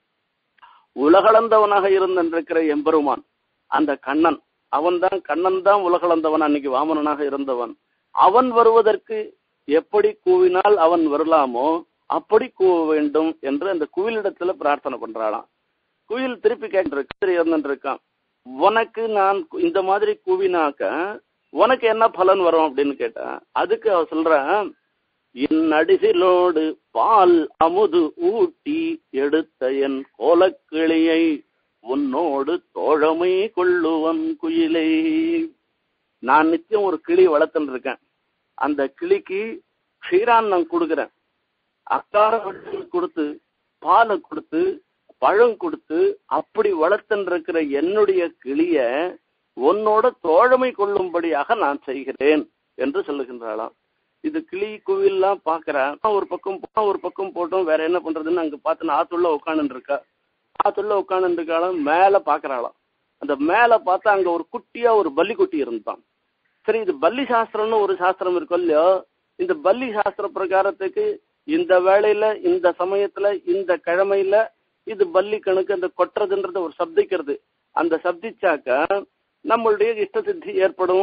உலகளந்தவனாக இருந்திருக்கிற எம்பெருமான் அந்த கண்ணன், கண்ணன் தான் உலகளந்தவன், அன்னைக்கு வாமனனாக இருந்தவன். அவன் வருவதற்கு எப்படி கூவினால் அவன் வரலாமோ அப்படி கூவ வேண்டும் என்று அந்த குயிலிடத்துல பிரார்த்தனை பண்றாளாம். குயில் திருப்பி கேட்டிருக்கான், உனக்கு நான் இந்த மாதிரி கூவினாக்க உனக்கு என்ன பலன் வரும் அப்படின்னு கேட்டா, அதுக்கு அவ சொல்றான், இந்நடிசிலோடு பால் அமுது ஊட்டி எடுத்த என் கோலக்கிளியை உன்னோடு தோழமை கொள்ளுவன் குயிலை. நான் நிச்சயம் ஒரு கிளி வளர்த்துன்னு இருக்கேன். அந்த கிளிக்கு க்ஷீரான்னம் கொடுக்குறேன். அக்கார கொடுத்து பாலை கொடுத்து பழம் கொடுத்து அப்படி வளர்த்துன்னு இருக்கிற என்னுடைய கிளிய உன்னோட தோழமை கொள்ளும்படியாக நான் செய்கிறேன் என்று சொல்லுகின்றாளாம். இது கிளி குவில்லாம் பாக்குறேன். ஒரு பக்கம் போட்டோம், வேற என்ன பண்றதுன்னு அங்க பார்த்து ஆத்துள்ள உட்காந்து இருக்கா. ஆத்துள்ள உட்காந்து இருக்காலும் மேல பாக்குறாளாம். அந்த மேல பார்த்தா அங்க ஒரு குட்டியா ஒரு பல்லிக்குட்டி இருந்தான். சரி, இது பல்லி சாஸ்திரம்னு ஒரு சாஸ்திரம் இருக்கும் இல்லையோ, இந்த பல்லி சாஸ்திர பிரகாரத்துக்கு இந்த வேளையில இந்த சமயத்துல இந்த கிழமையில இது பல்லி கணக்கு அந்த கொட்டுறதுன்றது ஒரு சப்திக்கிறது. அந்த சப்திச்சாக்க நம்மளுடைய இஷ்ட சித்தி ஏற்படும்.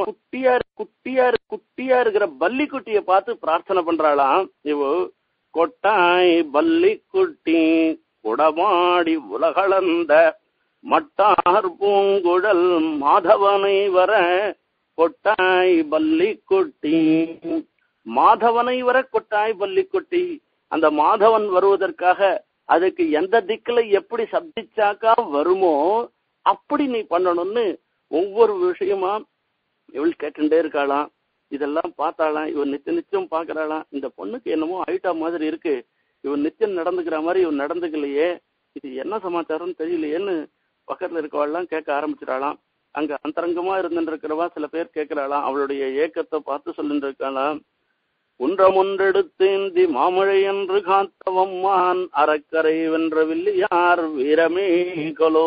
குட்டியா இருக்கிற பல்லி குட்டிய பார்த்து பிரார்த்தனை பண்றாளாம். இவ கொட்டாய் பல்லி குட்டி குடமாடி உலகளந்த மட்டார் பூங்குழல் மாதவனை வர கொட்டாய் பல்லி குட்டி. மாதவனை வர கொட்டாய் பல்லி குட்டி. அந்த மாதவன் வருவதற்காக அதுக்கு எந்த திக்குல எப்படி சப்திச்சாக்கா வருமோ அப்படி நீ பண்ணணும்னு ஒவ்வொரு விஷயமா இவள் கேட்டுட்டே இருக்காளாம். இதெல்லாம் பார்த்தாளாம். இவன் நிச்சயம் பாக்குறாளாம். இந்த பொண்ணுக்கு என்னமோ ஐட்டா மாதிரி இருக்கு, இவன் நிச்சயம் நடந்துக்கிற மாதிரி இவன் நடந்துக்கலையே, இது என்ன சமாச்சாரம் தெரியலையேன்னு பக்கத்துல இருக்கவாள்லாம் கேட்க ஆரம்பிச்சிடாளாம். அங்க அந்தரங்கமா இருந்துருக்கிறவா சில பேர் கேட்கிறாளாம். அவளுடைய ஏக்கத்தை பார்த்து சொல்லிட்டு இருக்காளாம். குன்றமொன்றெடுத்தேந்தி மாமழை என்று காத்தவம்மான் அறக்கரை வென்ற வில்லியார் வீரமே கொலோ.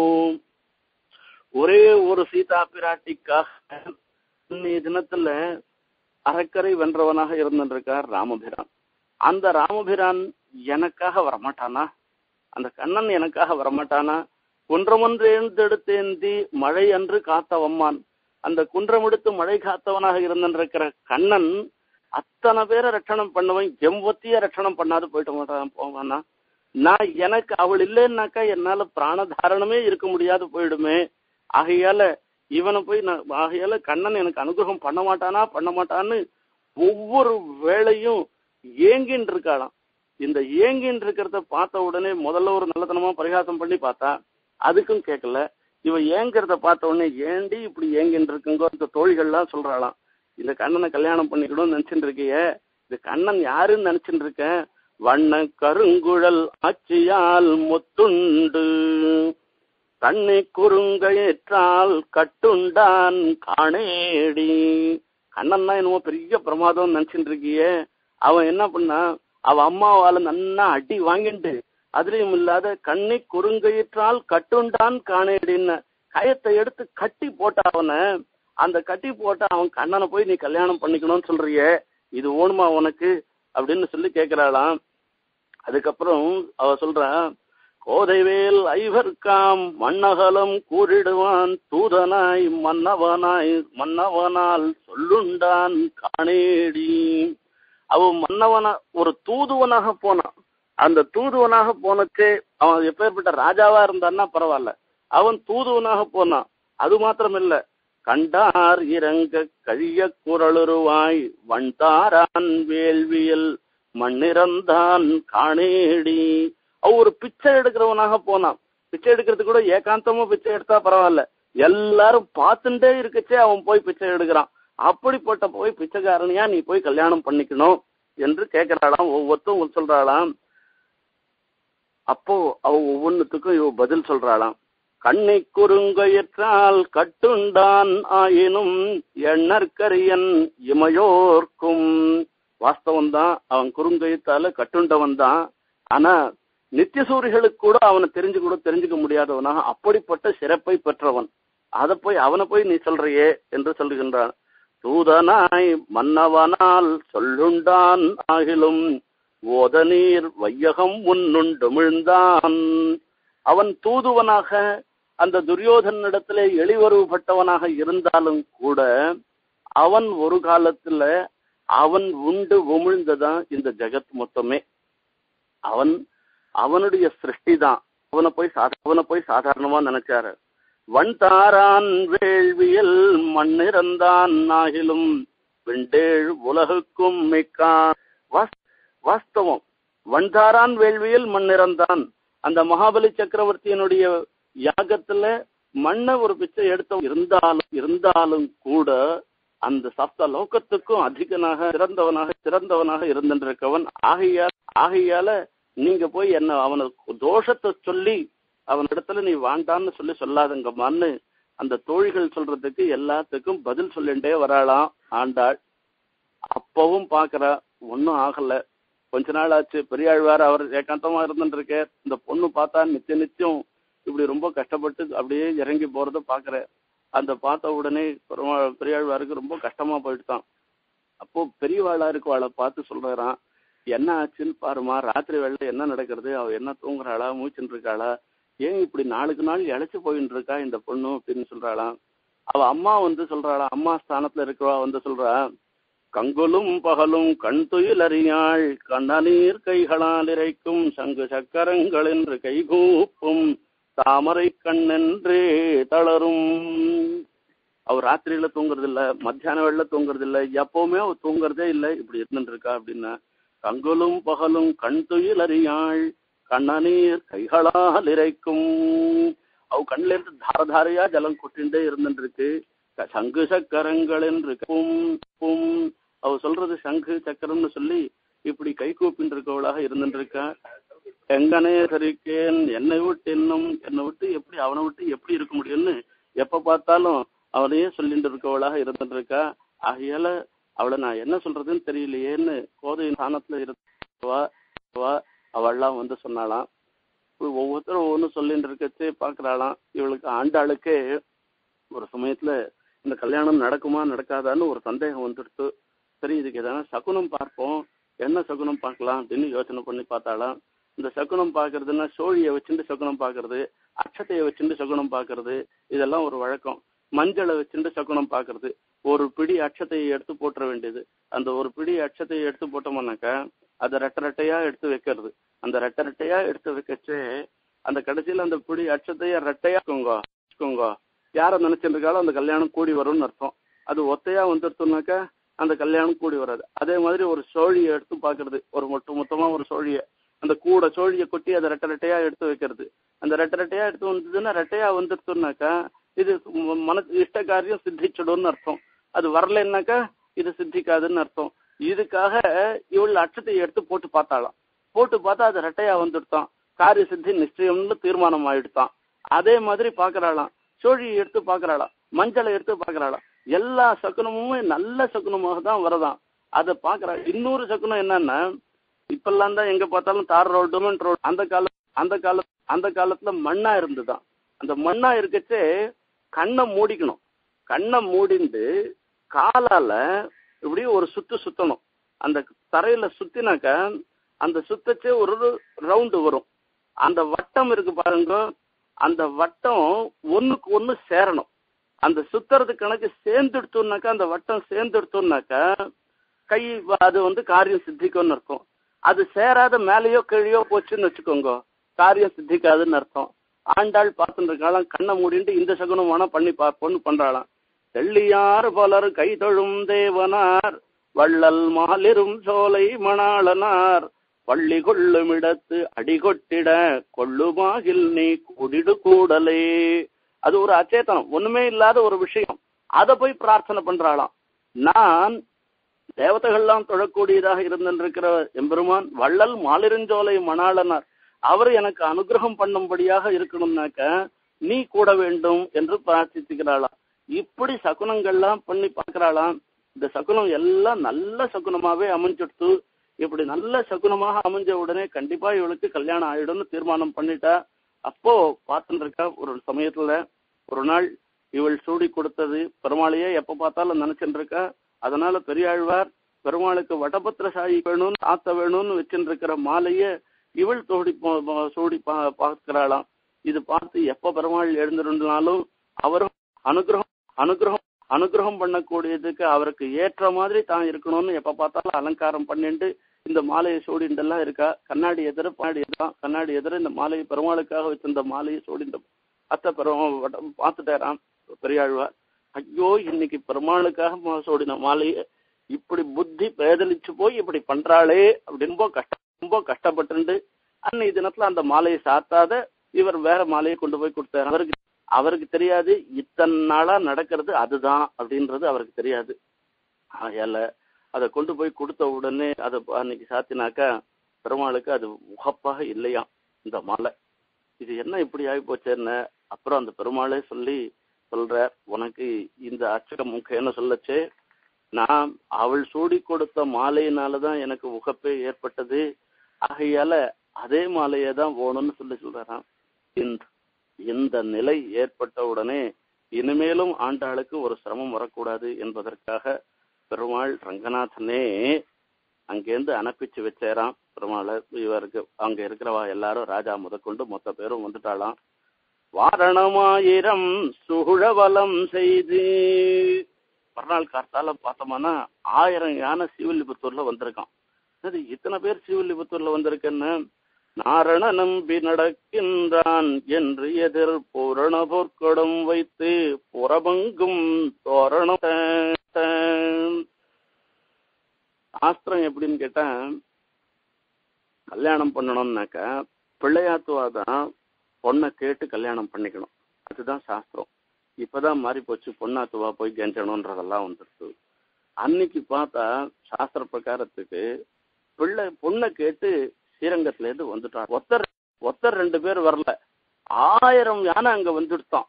ஒரே ஒரு சீதா பிராட்டிக்காக இன்னைய தினத்துல அறக்கரை வென்றவனாக இருந்திருக்கார் ராமபிரான். அந்த ராமபிரான் எனக்காக வரமாட்டானா? அந்த கண்ணன் எனக்காக வரமாட்டானா? குன்றமொன்றெடுத்தேந்தி மழை அன்று காத்தவம்மான், அந்த குன்றம் எடுத்து மழை காத்தவனாக இருந்திருக்கிற கண்ணன் அத்தனை பேரை ரட்சணம் பண்ணவன் எம்பத்திய ரட்சணம் பண்ணாது போயிட்டு மாட்டான் போவானா? நான் எனக்கு அவள் இல்லைன்னாக்கா என்னால பிராணதாரணமே இருக்க முடியாது போயிடுமே. ஆகையால இவனை போய் ஆகையால கண்ணன் எனக்கு அனுகிரகம் பண்ண மாட்டான்னு ஒவ்வொரு வேளையும் ஏங்கின்னு இருக்காளாம். இந்த ஏங்கின்னு இருக்கிறத பார்த்த உடனே முதல்ல ஒரு நல்லத்தனமா பரிகாசம் பண்ணி பார்த்தா அதுக்கும் கேட்கல. இவன் ஏங்கிறத பார்த்த உடனே ஏண்டி இப்படி ஏங்கின்னு இருக்குங்கோ இந்த தோழிகள்லாம் சொல்றாளாம். இந்த கண்ணனை கல்யாணம் பண்ணிக்கணும்னு நினைச்சுட்டு இருக்கிய, இது கண்ணன் யாருன்னு நினைச்சுட்டு இருக்க? வண்ண கருங்குழல் ஆட்சியால் முத்துண்டு கண்ணை குறுங்கையற்றால் கட்டுண்டான் காணேடி. கண்ணன்னா என்னமோ பெரிய பிரமாதம் நினைச்சுட்டு இருக்கிய. அவன் என்ன பண்ணா, அவன் அம்மாவால நன்னா அடி வாங்கிட்டு அதுலயும் இல்லாத கண்ணை குறுங்கையிற்றால் கட்டுண்டான் காணேடின்னு கயத்தை எடுத்து கட்டி போட்ட அவனை. அந்த கட்டி போட்ட அவன் கண்ணனை போய் நீ கல்யாணம் பண்ணிக்கணும்னு சொல்றிய, இது ஓணுமா உனக்கு அப்படின்னு சொல்லி கேட்கிறாளாம். அதுக்கப்புறம் அவ சொல்றான், கோதைவேல் ஐவர்காம் மன்னகலம் கூறிடுவான் தூதனாய் மன்னவனால் சொல்லுண்டான் காணேடி. அவன் மன்னவனா ஒரு தூதுவனாக போனான். அந்த தூதுவனாக போனக்கு அவன் எப்பேற்பட்ட ராஜாவா இருந்தான்னா பரவாயில்ல, அவன் தூதுவனாக போனான். அது மாத்திரம் இல்ல, கண்டார் இறங்க கழிய குரலுருவாய் வண்டாரான் வேள்வியல் மண்ணிறந்தான் காணேடி. அவ ஒரு பிச்சை எடுக்கிறவனாக போனான். பிச்சை எடுக்கிறது கூட ஏகாந்தமா பிச்சை எடுத்தா பரவாயில்ல, எல்லாரும் பார்த்துட்டே இருக்கச்சே அவன் போய் பிச்சை எடுக்கிறான். அப்படிப்பட்ட போய் பிச்சைக்காரனியா நீ போய் கல்யாணம் பண்ணிக்கணும் என்று கேட்கிறாளாம். ஒவ்வொருத்தரும் சொல்றாளாம். அப்போ அவ ஒவ்வொன்றுத்துக்கும் இவ பதில் சொல்றாளாம். கண்ணை குறுங்கையற்றால் கட்டுண்டான் ஆயினும் எண்ணற்கரியன் இமையோர்க்கும் வாஸ்தவம் தான், அவன் குறுங்கயத்தால கட்டுண்டவன் தான். ஆனா நித்தியசூரிகளுக்கு கூட அவனை தெரிஞ்சுக்க முடியாதவனாக அப்படிப்பட்ட சிறப்பை பெற்றவன். அவனை போய் நீ சொல்றியே என்று சொல்லுகின்றான். தூதனாய் மன்னவனால் சொல்லுண்டான் ஆகிலும் ஓத நீர் வையகம் உன்னுண்டுமிழ்ந்தான். அவன் தூதுவனாக அந்த துரியோதனிடத்திலே எளிவருவப்பட்டவனாக இருந்தாலும் கூட அவன் ஒரு காலத்துல அவன் உண்டு உமிழ்ந்ததான் இந்த ஜெகத் மொத்தமே. அவனுடைய சிருஷ்டி தான். அவனை போய் சாதாரணமா நினைச்சாரு. வண்தாரான் வேள்வியல் மண்ணிறந்தான் ஆகிலும் விண்டேழ் உலகுக்கும் மிக்கான். வாஸ்தவம், வண்தாரான் வேள்வியில் மண்ணிறந்தான். அந்த மகாபலி சக்கரவர்த்தியினுடைய யாகத்துல மண்ணை ஒரு பிச்சை எடுத்த இருந்தாலும் கூட அந்த சப்த லோகத்துக்கும் அதிகனாக சிறந்தவனாக இருந்திருக்கவன். ஆகையால நீங்க போய் என்ன அவனுக்கு தோஷத்தை சொல்லி அவனிடத்துல நீ வாண்டான்னு சொல்லாதங்கம்மான்னு அந்த தோழிகள் சொல்றதுக்கு எல்லாத்துக்கும் பதில் சொல்லிண்டே வராளாம் ஆண்டாள். அப்பவும் பாக்குறா, ஒன்னும் ஆகல. கொஞ்ச நாள் ஆச்சு, பெரியாழ்வார் அவர் ஏகாந்தமா இருந்துருக்கார். இந்த பொண்ணு பார்த்தா நித்தியம் இப்படி ரொம்ப கஷ்டப்பட்டு அப்படியே இறங்கி போறத பாக்குற. அந்த பார்த்த உடனே பெரியாழ்வாருக்கு ரொம்ப கஷ்டமா போயிட்டுதான். அப்போ பெரியவாளா இருக்குவாளை பார்த்து சொல்றாராம், என்ன ஆச்சுன்னு பாருமா, ராத்திரி வேலை என்ன நடக்கிறது, அவ என்ன தூங்குறாளா, மூச்சுன்னு இருக்காளா, ஏன் இப்படி நாளுக்கு நாள் இழைச்சு போயின்னு இருக்கா இந்த பொண்ணு அப்படின்னு சொல்றாளாம். அவ அம்மா சொல்றாளா, அம்மா ஸ்தானத்துல இருக்கிறவா சொல்றா, கங்குலும் பகலும் கண் துயில் அறியாள் கண்ணநீர் கைகளால் இறைக்கும் சங்கு சக்கரங்கள் என்று கைகூப்பும் தாமரை கண்ணென்றே தளரும். அவர் ராத்திரியில தூங்குறது இல்ல, மத்தியான வேளையில தூங்குறது இல்ல, எப்பவுமே அவர் தூங்குறதே இல்லை, இப்படி இருந்துட்டு இருக்கா அப்படின்னா. கங்குலும் பகலும் கண் துயில் அறியாள் கண்ணநீர் கைகளால் இறைக்கும். அவ கண்ணுல இருந்து தாரதாரையா ஜலம் கொட்டின்றே இருந்துட்டு இருக்கு. சங்கு சக்கரங்கள் என்று அவ சொல்றது சங்கு சக்கரம்னு சொல்லி இப்படி கை கூப்பின்னு இருக்கவளாக இருந்துட்டு இருக்கா. எங்கனே சரிக்கேன் என்னை விட்டு எப்படி அவனை விட்டு எப்படி இருக்க முடியும்னு எப்ப பார்த்தாலும் அவனையே சொல்லிட்டு இருக்கவளாக இருந்துட்டு இருக்கா. ஆகையால அவளை நான் என்ன சொல்றதுன்னு தெரியலையேன்னு கோதையின் ஸ்தானத்துல இருக்கவா அவள்லாம் சொன்னாலாம். ஒவ்வொருத்தரும் ஒவ்வொன்றும் சொல்லிட்டு இருக்கச்சு பாக்குறாளாம். இவளுக்கு ஆண்டாளுக்கே ஒரு சமயத்துல இந்த கல்யாணம் நடக்குமா நடக்காதான்னு ஒரு சந்தேகம் வந்துடுத்து. சரி, இதுக்கு எதனா சகுனம் பார்ப்போம், என்ன சகுனம் பார்க்கலாம் அப்படின்னு யோசனை பண்ணி பார்த்தாலாம். இந்த சகுனம் பார்க்கறதுன்னா சோழியை வச்சுட்டு சகுனம் பார்க்கறது, அட்சத்தையை வச்சுட்டு சகுனம் பார்க்கறது, இதெல்லாம் ஒரு வழக்கம். மஞ்சளை வச்சுட்டு சகுனம் பார்க்கறது, ஒரு பிடி அட்சத்தையை எடுத்து போட்டுற வேண்டியது. அந்த ஒரு பிடி அட்சத்தையை எடுத்து போட்டோம்னாக்கா அதை ரெட்டையா எடுத்து வைக்கிறது. அந்த ரெட்டையா எடுத்து வைக்கச்சு அந்த கடைசியில அந்த பிடி அட்சத்தைய ரெட்டையா வச்சுக்கோங்க, யாரை நினைச்சிருக்காலும் அந்த கல்யாணம் கூடி வரும்னு அர்த்தம். அது ஒத்தையா வந்துருத்தோம்னாக்கா அந்த கல்யாணம் கூடி வராது. அதே மாதிரி ஒரு சோழியை எடுத்து பாக்குறது, ஒரு மொத்தமா ஒரு சோழியை, அந்த கூட சோழியை கொட்டி அதை ரெட்டையா எடுத்து வைக்கிறது. அந்த ரெட்டையா எடுத்து வந்ததுன்னா ரெட்டையா வந்துருத்தோம்னாக்கா இது இஷ்ட காரியம் சித்திச்சிடும்னு அர்த்தம். அது வரலன்னாக்கா இது சித்திக்காதுன்னு அர்த்தம். இதுக்காக இவள் அட்சத்தையை எடுத்து போட்டு பார்த்தாலாம். போட்டு பார்த்தா அது ரெட்டையா வந்துடுத்தான், காரிய சித்தி நிச்சயம்னு தீர்மானம் ஆயிடுத்தான். அதே மாதிரி பாக்குறாளாம், சோழியை எடுத்து பாக்குறாளாம், மஞ்சளை எடுத்து பாக்குறாளாம். எல்லா சகுனமுமே நல்ல சகுனமாக தான் வரதான். அதை பாக்குறா. இன்னொரு சகுனம் என்னன்னா, இப்பெல்லாம் தான் எங்க பார்த்தாலும் தார் ரோடு சிமெண்ட் ரோடு. அந்த காலத்துல மண்ணா இருந்துதான். அந்த மண்ணா இருக்கச்சே கண்ணை மூடிக்கணும். கண்ணை மூடிந்து காலால இப்படி ஒரு சுத்தணும். அந்த தரையில சுத்தினாக்கா அந்த சுத்தச்சே ஒரு ரவுண்டு வரும். அந்த வட்டம் இருக்கு பாருங்க, அந்த வட்டம் ஒண்ணுக்கு ஒண்ணு சேரணும். அந்த சுத்துறது கணக்கு சேர்ந்துடுத்தோம்னாக்கா, அந்த வட்டம் சேர்ந்துடுத்தோம்னாக்கா கை அது காரியம் சித்திக்கும்னு அர்த்தம். அது சேராத மேலேயோ கீழேயோ போச்சுன்னு வச்சுக்கோங்க, காரியம் சித்திக்காதுன்னு அர்த்தம். ஆண்டாள் பார்த்துட்டு இருக்காளாம், கண்ணை மூடிட்டு இந்த சகுனம் வேணா பண்ணி பார்ப்போன்னு பண்றாளாம். தெள்ளியார் பலர் கைதொழும் தேவனார் வள்ளல் மாலிரும் சோலை மணாளனார் பள்ளி கொள்ளும் இடத்து அடிகொட்டிட கொள்ளுமாகில் நீ கூடிடு கூடலே. அது ஒரு அச்சேதனம், ஒண்ணுமே இல்லாத ஒரு விஷயம். அதை போய் பிரார்த்தனை பண்றாளாம். நான் தேவதைகள்லாம் தொழக்கூடியதாக இருந்திருக்கிற எம்பெருமான் வள்ளல் மாலிருஞ்சோலை மணாளனார், அவர் எனக்கு அனுகிரகம் பண்ணும்படியாக இருக்கணும்னாக்க நீ கூட வேண்டும் என்று பிரார்த்திச்சுக்கிறாளாம். இப்படி சகுனங்கள்லாம் பண்ணி பார்க்கிறாளாம். இந்த சகுனம் எல்லாம் நல்ல சகுனமாவே அமைஞ்சிடுத்து. இப்படி நல்ல சகுனமாக அமைஞ்ச உடனே கண்டிப்பா இவளுக்கு கல்யாணம் ஆயிடும்னு தீர்மானம் பண்ணிட்டா. அப்போ பார்த்துட்டு இருக்கா. ஒரு சமயத்துல ஒரு நாள் இவள் சூடி கொடுத்தது பெருமாளையே எப்ப பார்த்தாலும் நினைச்சுட்டு இருக்கா. அதனால பெரியாழ்வார் பெருமாளுக்கு வடபத்திர சாயி வேணும்னு ஆத்த வேணும்னு வச்சுட்டு இருக்கிற மாலைய இவள் சூடி பார்க்கிறாளாம். இது பார்த்து எப்ப பெருமாள் எழுந்திருந்தாலும் அவரும் அனுகிரகம் பண்ணக்கூடியதுக்கு அவருக்கு ஏற்ற மாதிரி தான் இருக்கணும்னு எப்ப பார்த்தாலும் அலங்காரம் பண்ணிட்டு இந்த மாலையை சூடிண்டெல்லாம் இருக்கா. கண்ணாடி எதிர இந்த மாலையை பெருமாளுக்காக வச்சிருந்த மாலையை சூடிண்ட அத்தை பார்த்துட்டாராம் பெரியாழ்வார். ஐயோ, இன்னைக்கு பெருமாளுக்காக சூடின மாலையை இப்படி புத்தி பேதலிச்சு போய் இப்படி பண்றாளே அப்படின்னு ரொம்ப கஷ்டப்பட்டு அன்னைக்கு தினத்துல அந்த மாலையை சாத்தாத இவர் வேற மாலையை கொண்டு போய் கொடுத்தாரு. அவருக்கு தெரியாது இத்தனை நாளா நடக்கிறது அதுதான் அப்படின்றது அவருக்கு தெரியாது. ஆகையால அதை கொண்டு போய் கொடுத்த உடனே அதை அன்னைக்கு சாத்தினாக்கா பெருமாளுக்கு அது உகப்பாக இல்லையா இந்த மாலை. இது என்ன இப்படி ஆகி போச்சேன்னு அப்புறம் அந்த பெருமாளே சொல்ற, உனக்கு இந்த அச்சகம் முக்கியம்னு சொல்லச்சே, நான் அவள் சூடி கொடுத்த மாலையினாலதான் எனக்கு உகப்பே ஏற்பட்டது. ஆகையால அதே மாலையை தான் வேணும்னு சொல்றாராம். இந்த நிலை ஏற்பட்ட உடனே இனிமேலும் ஆண்டாளுக்கு ஒரு சிரமம் வரக்கூடாது என்பதற்காக பெருமாள் ரங்கநாதனே அங்கேருந்து அனுப்பிச்சு வச்சாராம் பெருமாளை. இவருக்கு அங்க இருக்கிறவா எல்லாரும் ராஜா முதற்கொண்டு மொத்த பேரும் வந்துட்டாளாம். வாரணமாயிரம் சுகுழவலம் செய்து மறுநாள் காத்தால பார்த்தோம்னா 1000 யானை ஸ்ரீவில்லிபுத்தூர்ல வந்திருக்கான். அது இத்தனை பேர் ஸ்ரீவில்லிபுத்தூர்ல வந்திருக்குன்னு நாரண நம்பி நடக்கின்றான் என்று எதிர் பூரண பொற்கொடம் வைத்து புறபங்கும் தோரணம். சாஸ்திரம் எப்படின்னு கேட்டா, கல்யாணம் பண்ணணும்னாக்கா பிள்ளையாத்துவாதான் பொண்ணை கேட்டு கல்யாணம் பண்ணிக்கணும். அதுதான் சாஸ்திரம். இப்பதான் மாறி போச்சு, பொண்ணாத்துவா போய் கெஞ்சணும்ன்றதெல்லாம் வந்துருக்கு. அன்னைக்கு பார்த்தா சாஸ்திர பிரகாரத்துக்கு பொண்ணை கேட்டு ஸ்ரீரங்கத்துல இருந்து வந்துட்டான். ஒத்தர் 2 பேர் வரல, 1000 யானை அங்க வந்துடுத்தான்.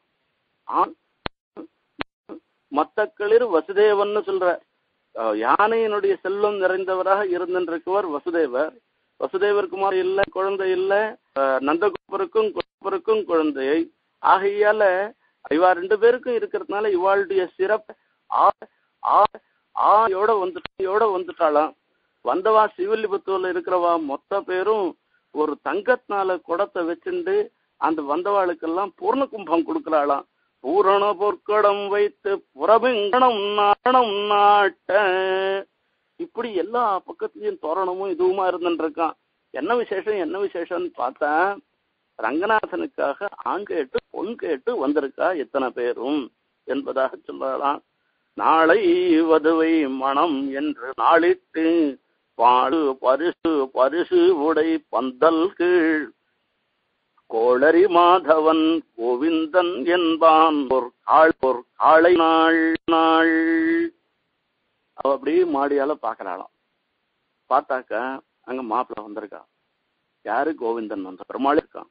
மத்த களிர் வசுதேவன்னு சொல்ற யானையினுடைய செல்வம் நிறைந்தவராக இருந்திருக்கவர் வசுதேவர். வசுதேவர் குமார் இல்ல, குழந்தை இல்ல. நந்தகோபருக்கும் குழந்தை. ஆகையால இவா 2 பேருக்கும் இருக்கிறதுனால இவாளுடைய சிறப்பு வந்துட்டாளாம். வந்தவா சிவில்லிபுத்தூர்ல இருக்கிறவா மொத்த பேரும் ஒரு தங்கத்தினால குடத்தை வச்சுண்டு அந்த வந்தவாளுக்கெல்லாம் பூர்ண கும்பம் கொடுக்கறாளாம். பூரண பொற்கடம் வைத்து புறபிங்கணம் நாணம் நாட்ட. இப்படி எல்லா பக்கத்துலயும் தோரணமும் இதுவுமா இருந்துருக்கான். என்ன விசேஷம்னு பார்த்தா, ரங்கநாதனுக்காக ஆண் கேட்டு பொன் கேட்டு வந்திருக்கா எத்தனை பேரும் என்பதாக சொல்லலாம். நாளை வதுவை மனம் என்று நாளிட்டு பாடு பரிசு உடை பந்தல் கீழ் கோளரி மாதவன் கோவிந்தன் என்பான் ஒரு காளை நாள். அவ அப்படி மாடியால பாக்குறாளாம். பார்த்தாக்கா அங்க மாப்பிள்ள வந்திருக்கா. யாரு? கோவிந்தன் வந்த பெருமாள் இருக்கான்.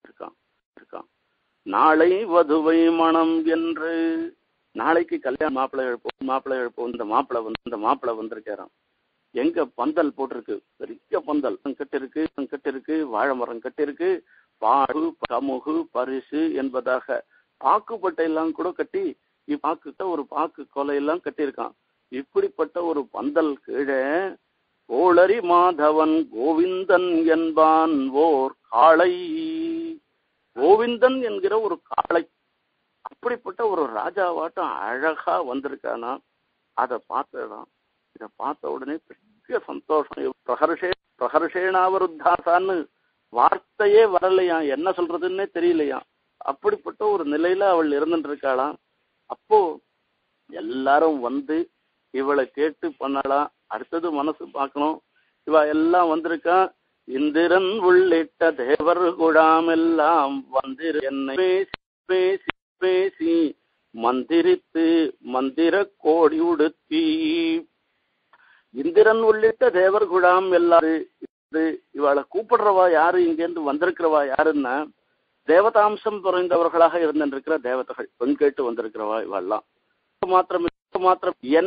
நாளை வதுவை மனம் என்று நாளைக்கு கல்யாணம் மாப்பிள்ளை எழுப்போம். இந்த மாப்பிள்ளை வந்திருக்காராம். எங்க பந்தல் போட்டிருக்கு, பெரிய பந்தல் கட்டிருக்கு, வாழை மரம் கட்டிருக்கு, பாடு கமுகு பரிசு என்பதாக பாக்குப்பட்டை எல்லாம் கூட கட்டி ஒரு பாக்கு கொலையெல்லாம் கட்டியிருக்கான். இப்படிப்பட்ட ஒரு பந்தல் கீழே கோளரி மாதவன் கோவிந்தன் என்பான் ஓர் காளை. கோவிந்தன் என்கிற ஒரு காளை அப்படிப்பட்ட ஒரு ராஜாவாட்டம் அழகா வந்திருக்கானா. அதை பார்த்ததான். இதை பார்த்த உடனே பெரிய சந்தோஷம். பிரகர்ஷேனாவருத்தாசான்னு வார்த்தையே வரலையாம், என்ன சொல்றதுன்னே தெரியலையாம். அப்படிப்பட்ட ஒரு நிலையில அவள் இருந்துட்டு இருக்காளாம். அப்போ எல்லாரும் வந்து இவளை கேட்டு பண்ணலாம். அடுத்தது மனசு பார்க்கணும். இவ எல்லாம் வந்திருக்கா. இந்திரன் உள்ளிட்ட தேவர் குழாமெல்லாம் வந்திரு என்னை பேசி பேசி மந்திரித்து மந்திர கோடி உடுத்தி. இந்திரன் உள்ளிட்ட தேவர் குழாம் எல்லாரும் இவளை கூப்பிடுறவா யாரு, இங்கேருந்து வந்திருக்கிறவா யாருன்னா தேவதாம்சம் குறைந்தவர்களாக இருந்திருக்கிற தேவதைகள், பெண் கேட்டு வந்திருக்கிறவா இவெல்லாம். மாத்திரம்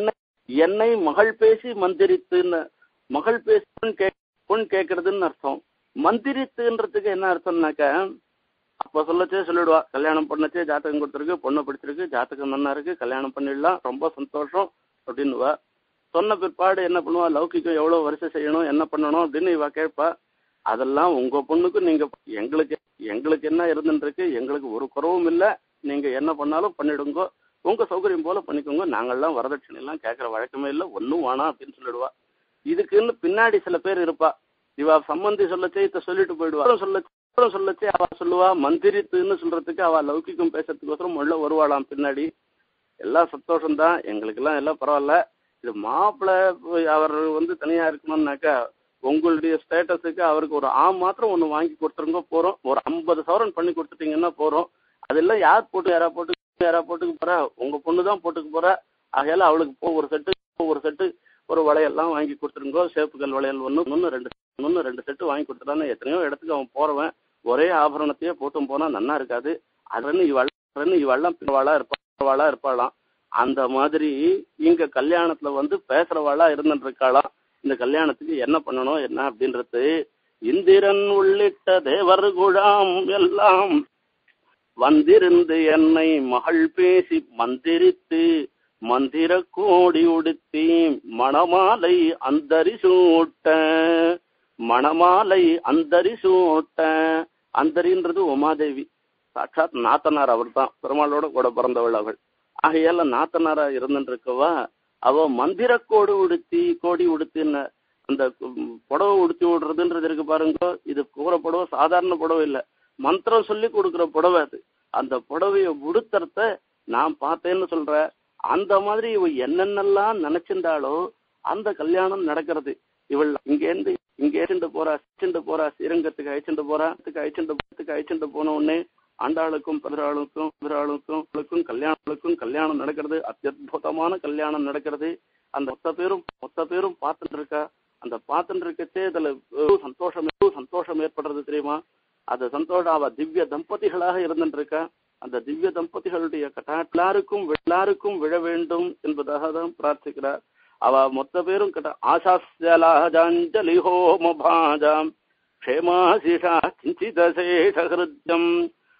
என்னை மகள் பேசி மந்திரித்துன்னு, மகள் பேசி பொன் கேட்கறதுன்னு அர்த்தம். மந்திரித்துன்றதுக்கு என்ன அர்த்தம்னாக்கா, அப்ப சொல்லச்சே சொல்லிடுவா, கல்யாணம் பண்ணச்சே ஜாதகம் கொடுத்துருக்கு, பொண்ணை பிடிச்சிருக்கு, ஜாதகம் நல்லா இருக்கு, கல்யாணம் பண்ணிடலாம், ரொம்ப சந்தோஷம் அப்படின்னுவா. சொன்ன பிற்பாடு என்ன பண்ணுவா, லௌகிக்கம் எவ்வளவு வருஷம் செய்யணும், என்ன பண்ணணும் அப்படின்னு இவ கேட்பா. அதெல்லாம் உங்க பொண்ணுக்கு நீங்க எங்களுக்கு என்ன இருந்துருக்கு, எங்களுக்கு ஒரு குறவும் இல்லை, நீங்க என்ன பண்ணாலும் பண்ணிடுங்க, உங்க சௌகரியம் போல பண்ணிக்கோங்க, நாங்கள்லாம் வரதட்சணை எல்லாம் கேட்கற வழக்கமே இல்லை, ஒன்னும் வேணாம் அப்படின்னு சொல்லிடுவா. இதுக்குன்னு பின்னாடி சில பேர் இருப்பா, இவ சம்பந்தி சொல்லச்சே இத சொல்லிட்டு போயிடுவா. சொல்லச்சே அவ சொல்லுவா, மந்திரித்துன்னு சொல்றதுக்கு அவ லௌகிக்கம் பேசுறதுக்கோசரம் உள்ள வருவாளாம் பின்னாடி. எல்லாம் சந்தோஷம்தான், எங்களுக்கெல்லாம் எல்லாம் பரவாயில்ல, இது மாப்பிள்ளை அவர் தனியா இருக்கணும்னாக்கா உங்களுடைய ஸ்டேட்டஸுக்கு அவருக்கு ஒரு மாத்திரம் ஒன்று வாங்கி கொடுத்துருங்க போறோம், ஒரு 50 சவரன் பண்ணி கொடுத்துட்டீங்கன்னா போறோம். அதெல்லாம் யார் போட்டு யாரா போட்டுக்கு போறா, உங்க பொண்ணு தான் போட்டுக்கு போறா. ஆகையால அவளுக்கு ஒரு செட்டு ஒரு வளையெல்லாம் வாங்கி கொடுத்துருங்கோ, சேப்புகள் வளையல் ஒன்று ரெண்டு செட்டு வாங்கி கொடுத்துட்டான்னு எத்தனையோ இடத்துக்கு அவன் போறவன் ஒரே ஆபரணத்தையே போட்டும் போனா நன்னா இருக்காது. அதுன்னு இவெல்லாம் பிறவாளா இருப்பாளாம். அந்த மாதிரி இங்க கல்யாணத்துல பேசுறவாளா இருந்துருக்காளாம். இந்த கல்யாணத்துக்கு என்ன பண்ணணும் என்ன அப்படின்றது, இந்திரன் உள்ளிட்ட தேவர் குழாம் எல்லாம் வந்திருந்து என்னை மகள் பேசி மந்திரித்து மந்திர கோடி உடுத்தி மணமாலை அந்தரி சூட்ட. அந்தரின்றது உமாதேவி, சாட்சாத் நாத்தனார் அவர் தான், பெருமாளோட கூட பிறந்தவள் அவள். ஆகையால நாத்தனாரா இருந்துருக்கவா அவ மந்திர கோடி உடுத்தின்னு அந்த புடவை உடுத்தி விடுறதுன்றது இருக்கு பாருங்க. இது கூற புடவை சாதாரண புடவை இல்லை, மந்திரம் சொல்லி கொடுக்குற புடவை அது. அந்த புடவைய உடுத்துறத நான் பார்த்தேன்னு சொல்ற. அந்த மாதிரி இவ என்னென்னலாம் நினைச்சிருந்தாலோ அந்த கல்யாணம் நடக்கிறது. இவள் இங்கேருந்து போறா ஸ்ரீரங்கத்துக்கு அழைச்சிட்டு போன உடனே ஆண்டாளுக்கும் பிறராளுக்கும் கல்யாணம் நடக்கிறது. அத்தியுதமான கல்யாணம் நடக்கிறது. அந்த மொத்த பேரும் பார்த்துட்டு இருக்கா. அந்த பார்த்துட்டு இருக்கச்சே இதுல சந்தோஷம் ஏற்படுறது தெரியுமா. அந்த சந்தோஷம் அவ திவ்ய தம்பதிகளாக இருந்துட்டு இருக்கா. அந்த திவ்ய தம்பதிகளுடைய எல்லாருக்கும் விழ வேண்டும் என்பதாக தான் பிரார்த்திக்கிறார். அவ மொத்த பேரும் ஆசாஸ்யலாஜாஞ்சலி ஹோமபாஜாம் க்ஷேமாசிஷா கிஞ்சிதசேஷஹ்ருத்யம்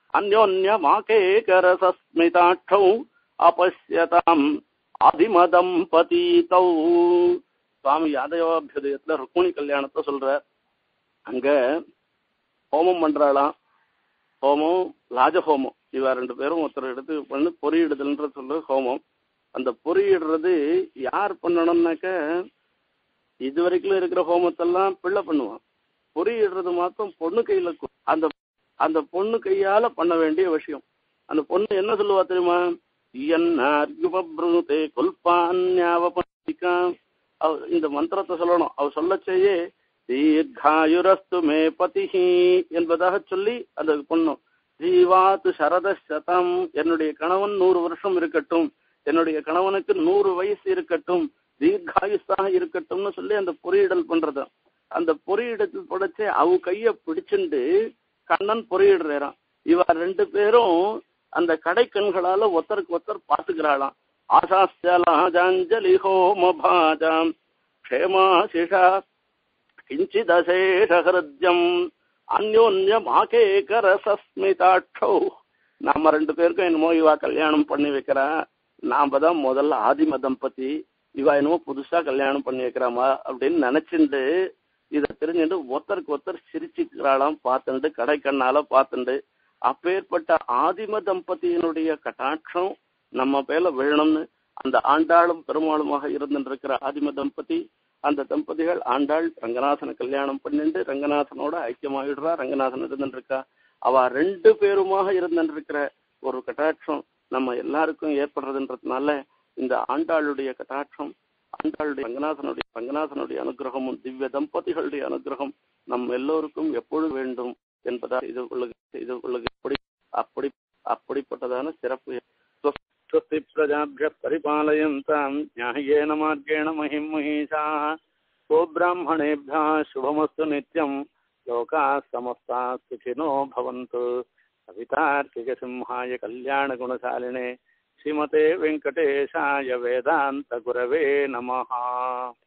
அந்யோன்யமாகேகரசஸ்மிதாட்சௌ அபஸ்யதாம் ஆதிமதம் பதீதௌ. சுவாமி யாதவாபியுதயத்துல ருக்மிணி கல்யாணத்தை சொல்ற. அங்க ஹோமம் பண்றாளாம். ஹோமம் ராஜஹோமம். இவ 2 பேரும் ஒருத்தர் எடுத்து பண்ணு பொறியிடுதல்ன்ற சொல்ற ஹோமம். அந்த பொறியிடுறது யார் பண்ணணும்னாக்க, இது வரைக்கும் இருக்கிற ஹோமத்தெல்லாம் பிள்ளை பண்ணுவான். பொறியிடுறது மாத்திரம் பொண்ணு கையில. அந்த பொண்ணு கையால பண்ண வேண்டிய விஷயம். அந்த பொண்ணு என்ன சொல்லுவா தெரியுமா, இந்த மந்திரத்தை சொல்லணும். அவ சொல்லச்சேயே தீர்காயுரஸ்து மே பதிஹி என்பதாக சொல்லி அந்த பொண்ணு, ஜீவாத்து சரத சதம், என்னுடைய கணவன் 100 வருஷம் இருக்கட்டும், என்னுடைய கணவனுக்கு 100 வயசு இருக்கட்டும், தீர்காயுஷாக இருக்கட்டும்னு சொல்லி அந்த பொறியிடல் பண்றது. அந்த பொறியிடத்தில் படைச்சு அவ கைய பிடிச்சுண்டு கண்ணன் பொறியிடுறான். இவ 2 பேரும் அந்த கடை கண்களால ஒருத்தருக்கு ஒருத்தர் பார்த்துக்கிறாளாம். ஆசாஸ்யலாஜாஞ்சலி ஹோமபாஜாம் க்ஷேமாசிஷா கிஞ்சிதசேஷஹ்ருத்யம் அந்யோன்யமாகேகரசஸ்மிதாட்சௌ. நம்ம 2 பேருக்கும் என்னமோ இவா கல்யாணம் பண்ணி வைக்கிறா, நாம தான் முதல்ல ஆதிம தம்பதி, இவா என்னமோ புதுசா கல்யாணம் பண்ணி வைக்கிறாமா அப்படின்னு நினைச்சுண்டு இதை தெரிஞ்சுட்டு ஒருத்தருக்கு ஒருத்தர் சிரிச்சுக்கிறாளாம். பார்த்துண்டு கடை கண்ணால பார்த்துண்டு. அப்பேற்பட்ட ஆதிம தம்பதியினுடைய கட்டாட்சம் நம்ம பேர்ல விழணும்னு அந்த ஆண்டாளும் பெருமாளுமாக இருந்துருக்கிற ஆதிம தம்பதி, அந்த தம்பதிகள் ஆண்டாள் ரங்கநாதனை கல்யாணம் பண்ணிட்டு ரங்கநாதனோட ஐக்கியமாகிடுறா. ரங்கநாதன் இருந்துருக்கா. அவ 2 பேருமாக இருந்துருக்கிற ஒரு கட்டாட்சம் நம்ம எல்லாருக்கும் ஏற்படுறதுன்றதுனால இந்த ஆண்டாளுடைய கட்டாட்சம், ஆண்டாளுடைய ரங்கநாதனுடைய அனுகிரகமும் திவ்ய தம்பதிகளுடைய அனுகிரகம் நம் எல்லோருக்கும் எப்பொழுது வேண்டும் என்பதா இது அப்படிப்பட்டதான சிறப்பு. स्वस्ति प्रजाभ्यः परिपालयन्तां न्याय्येन मार्गेण महिम् महिषाः गोब्राह्मणेभ्यः शुभमस्तु नित्यं लोकाः समस्ताः सुखिनो भवन्तु। कवितार्किकसिंहाय कल्याणगुणशालिने ஸ்ரீமதே வெங்கடேஷாய வேதாந்த குரவே நமஹ.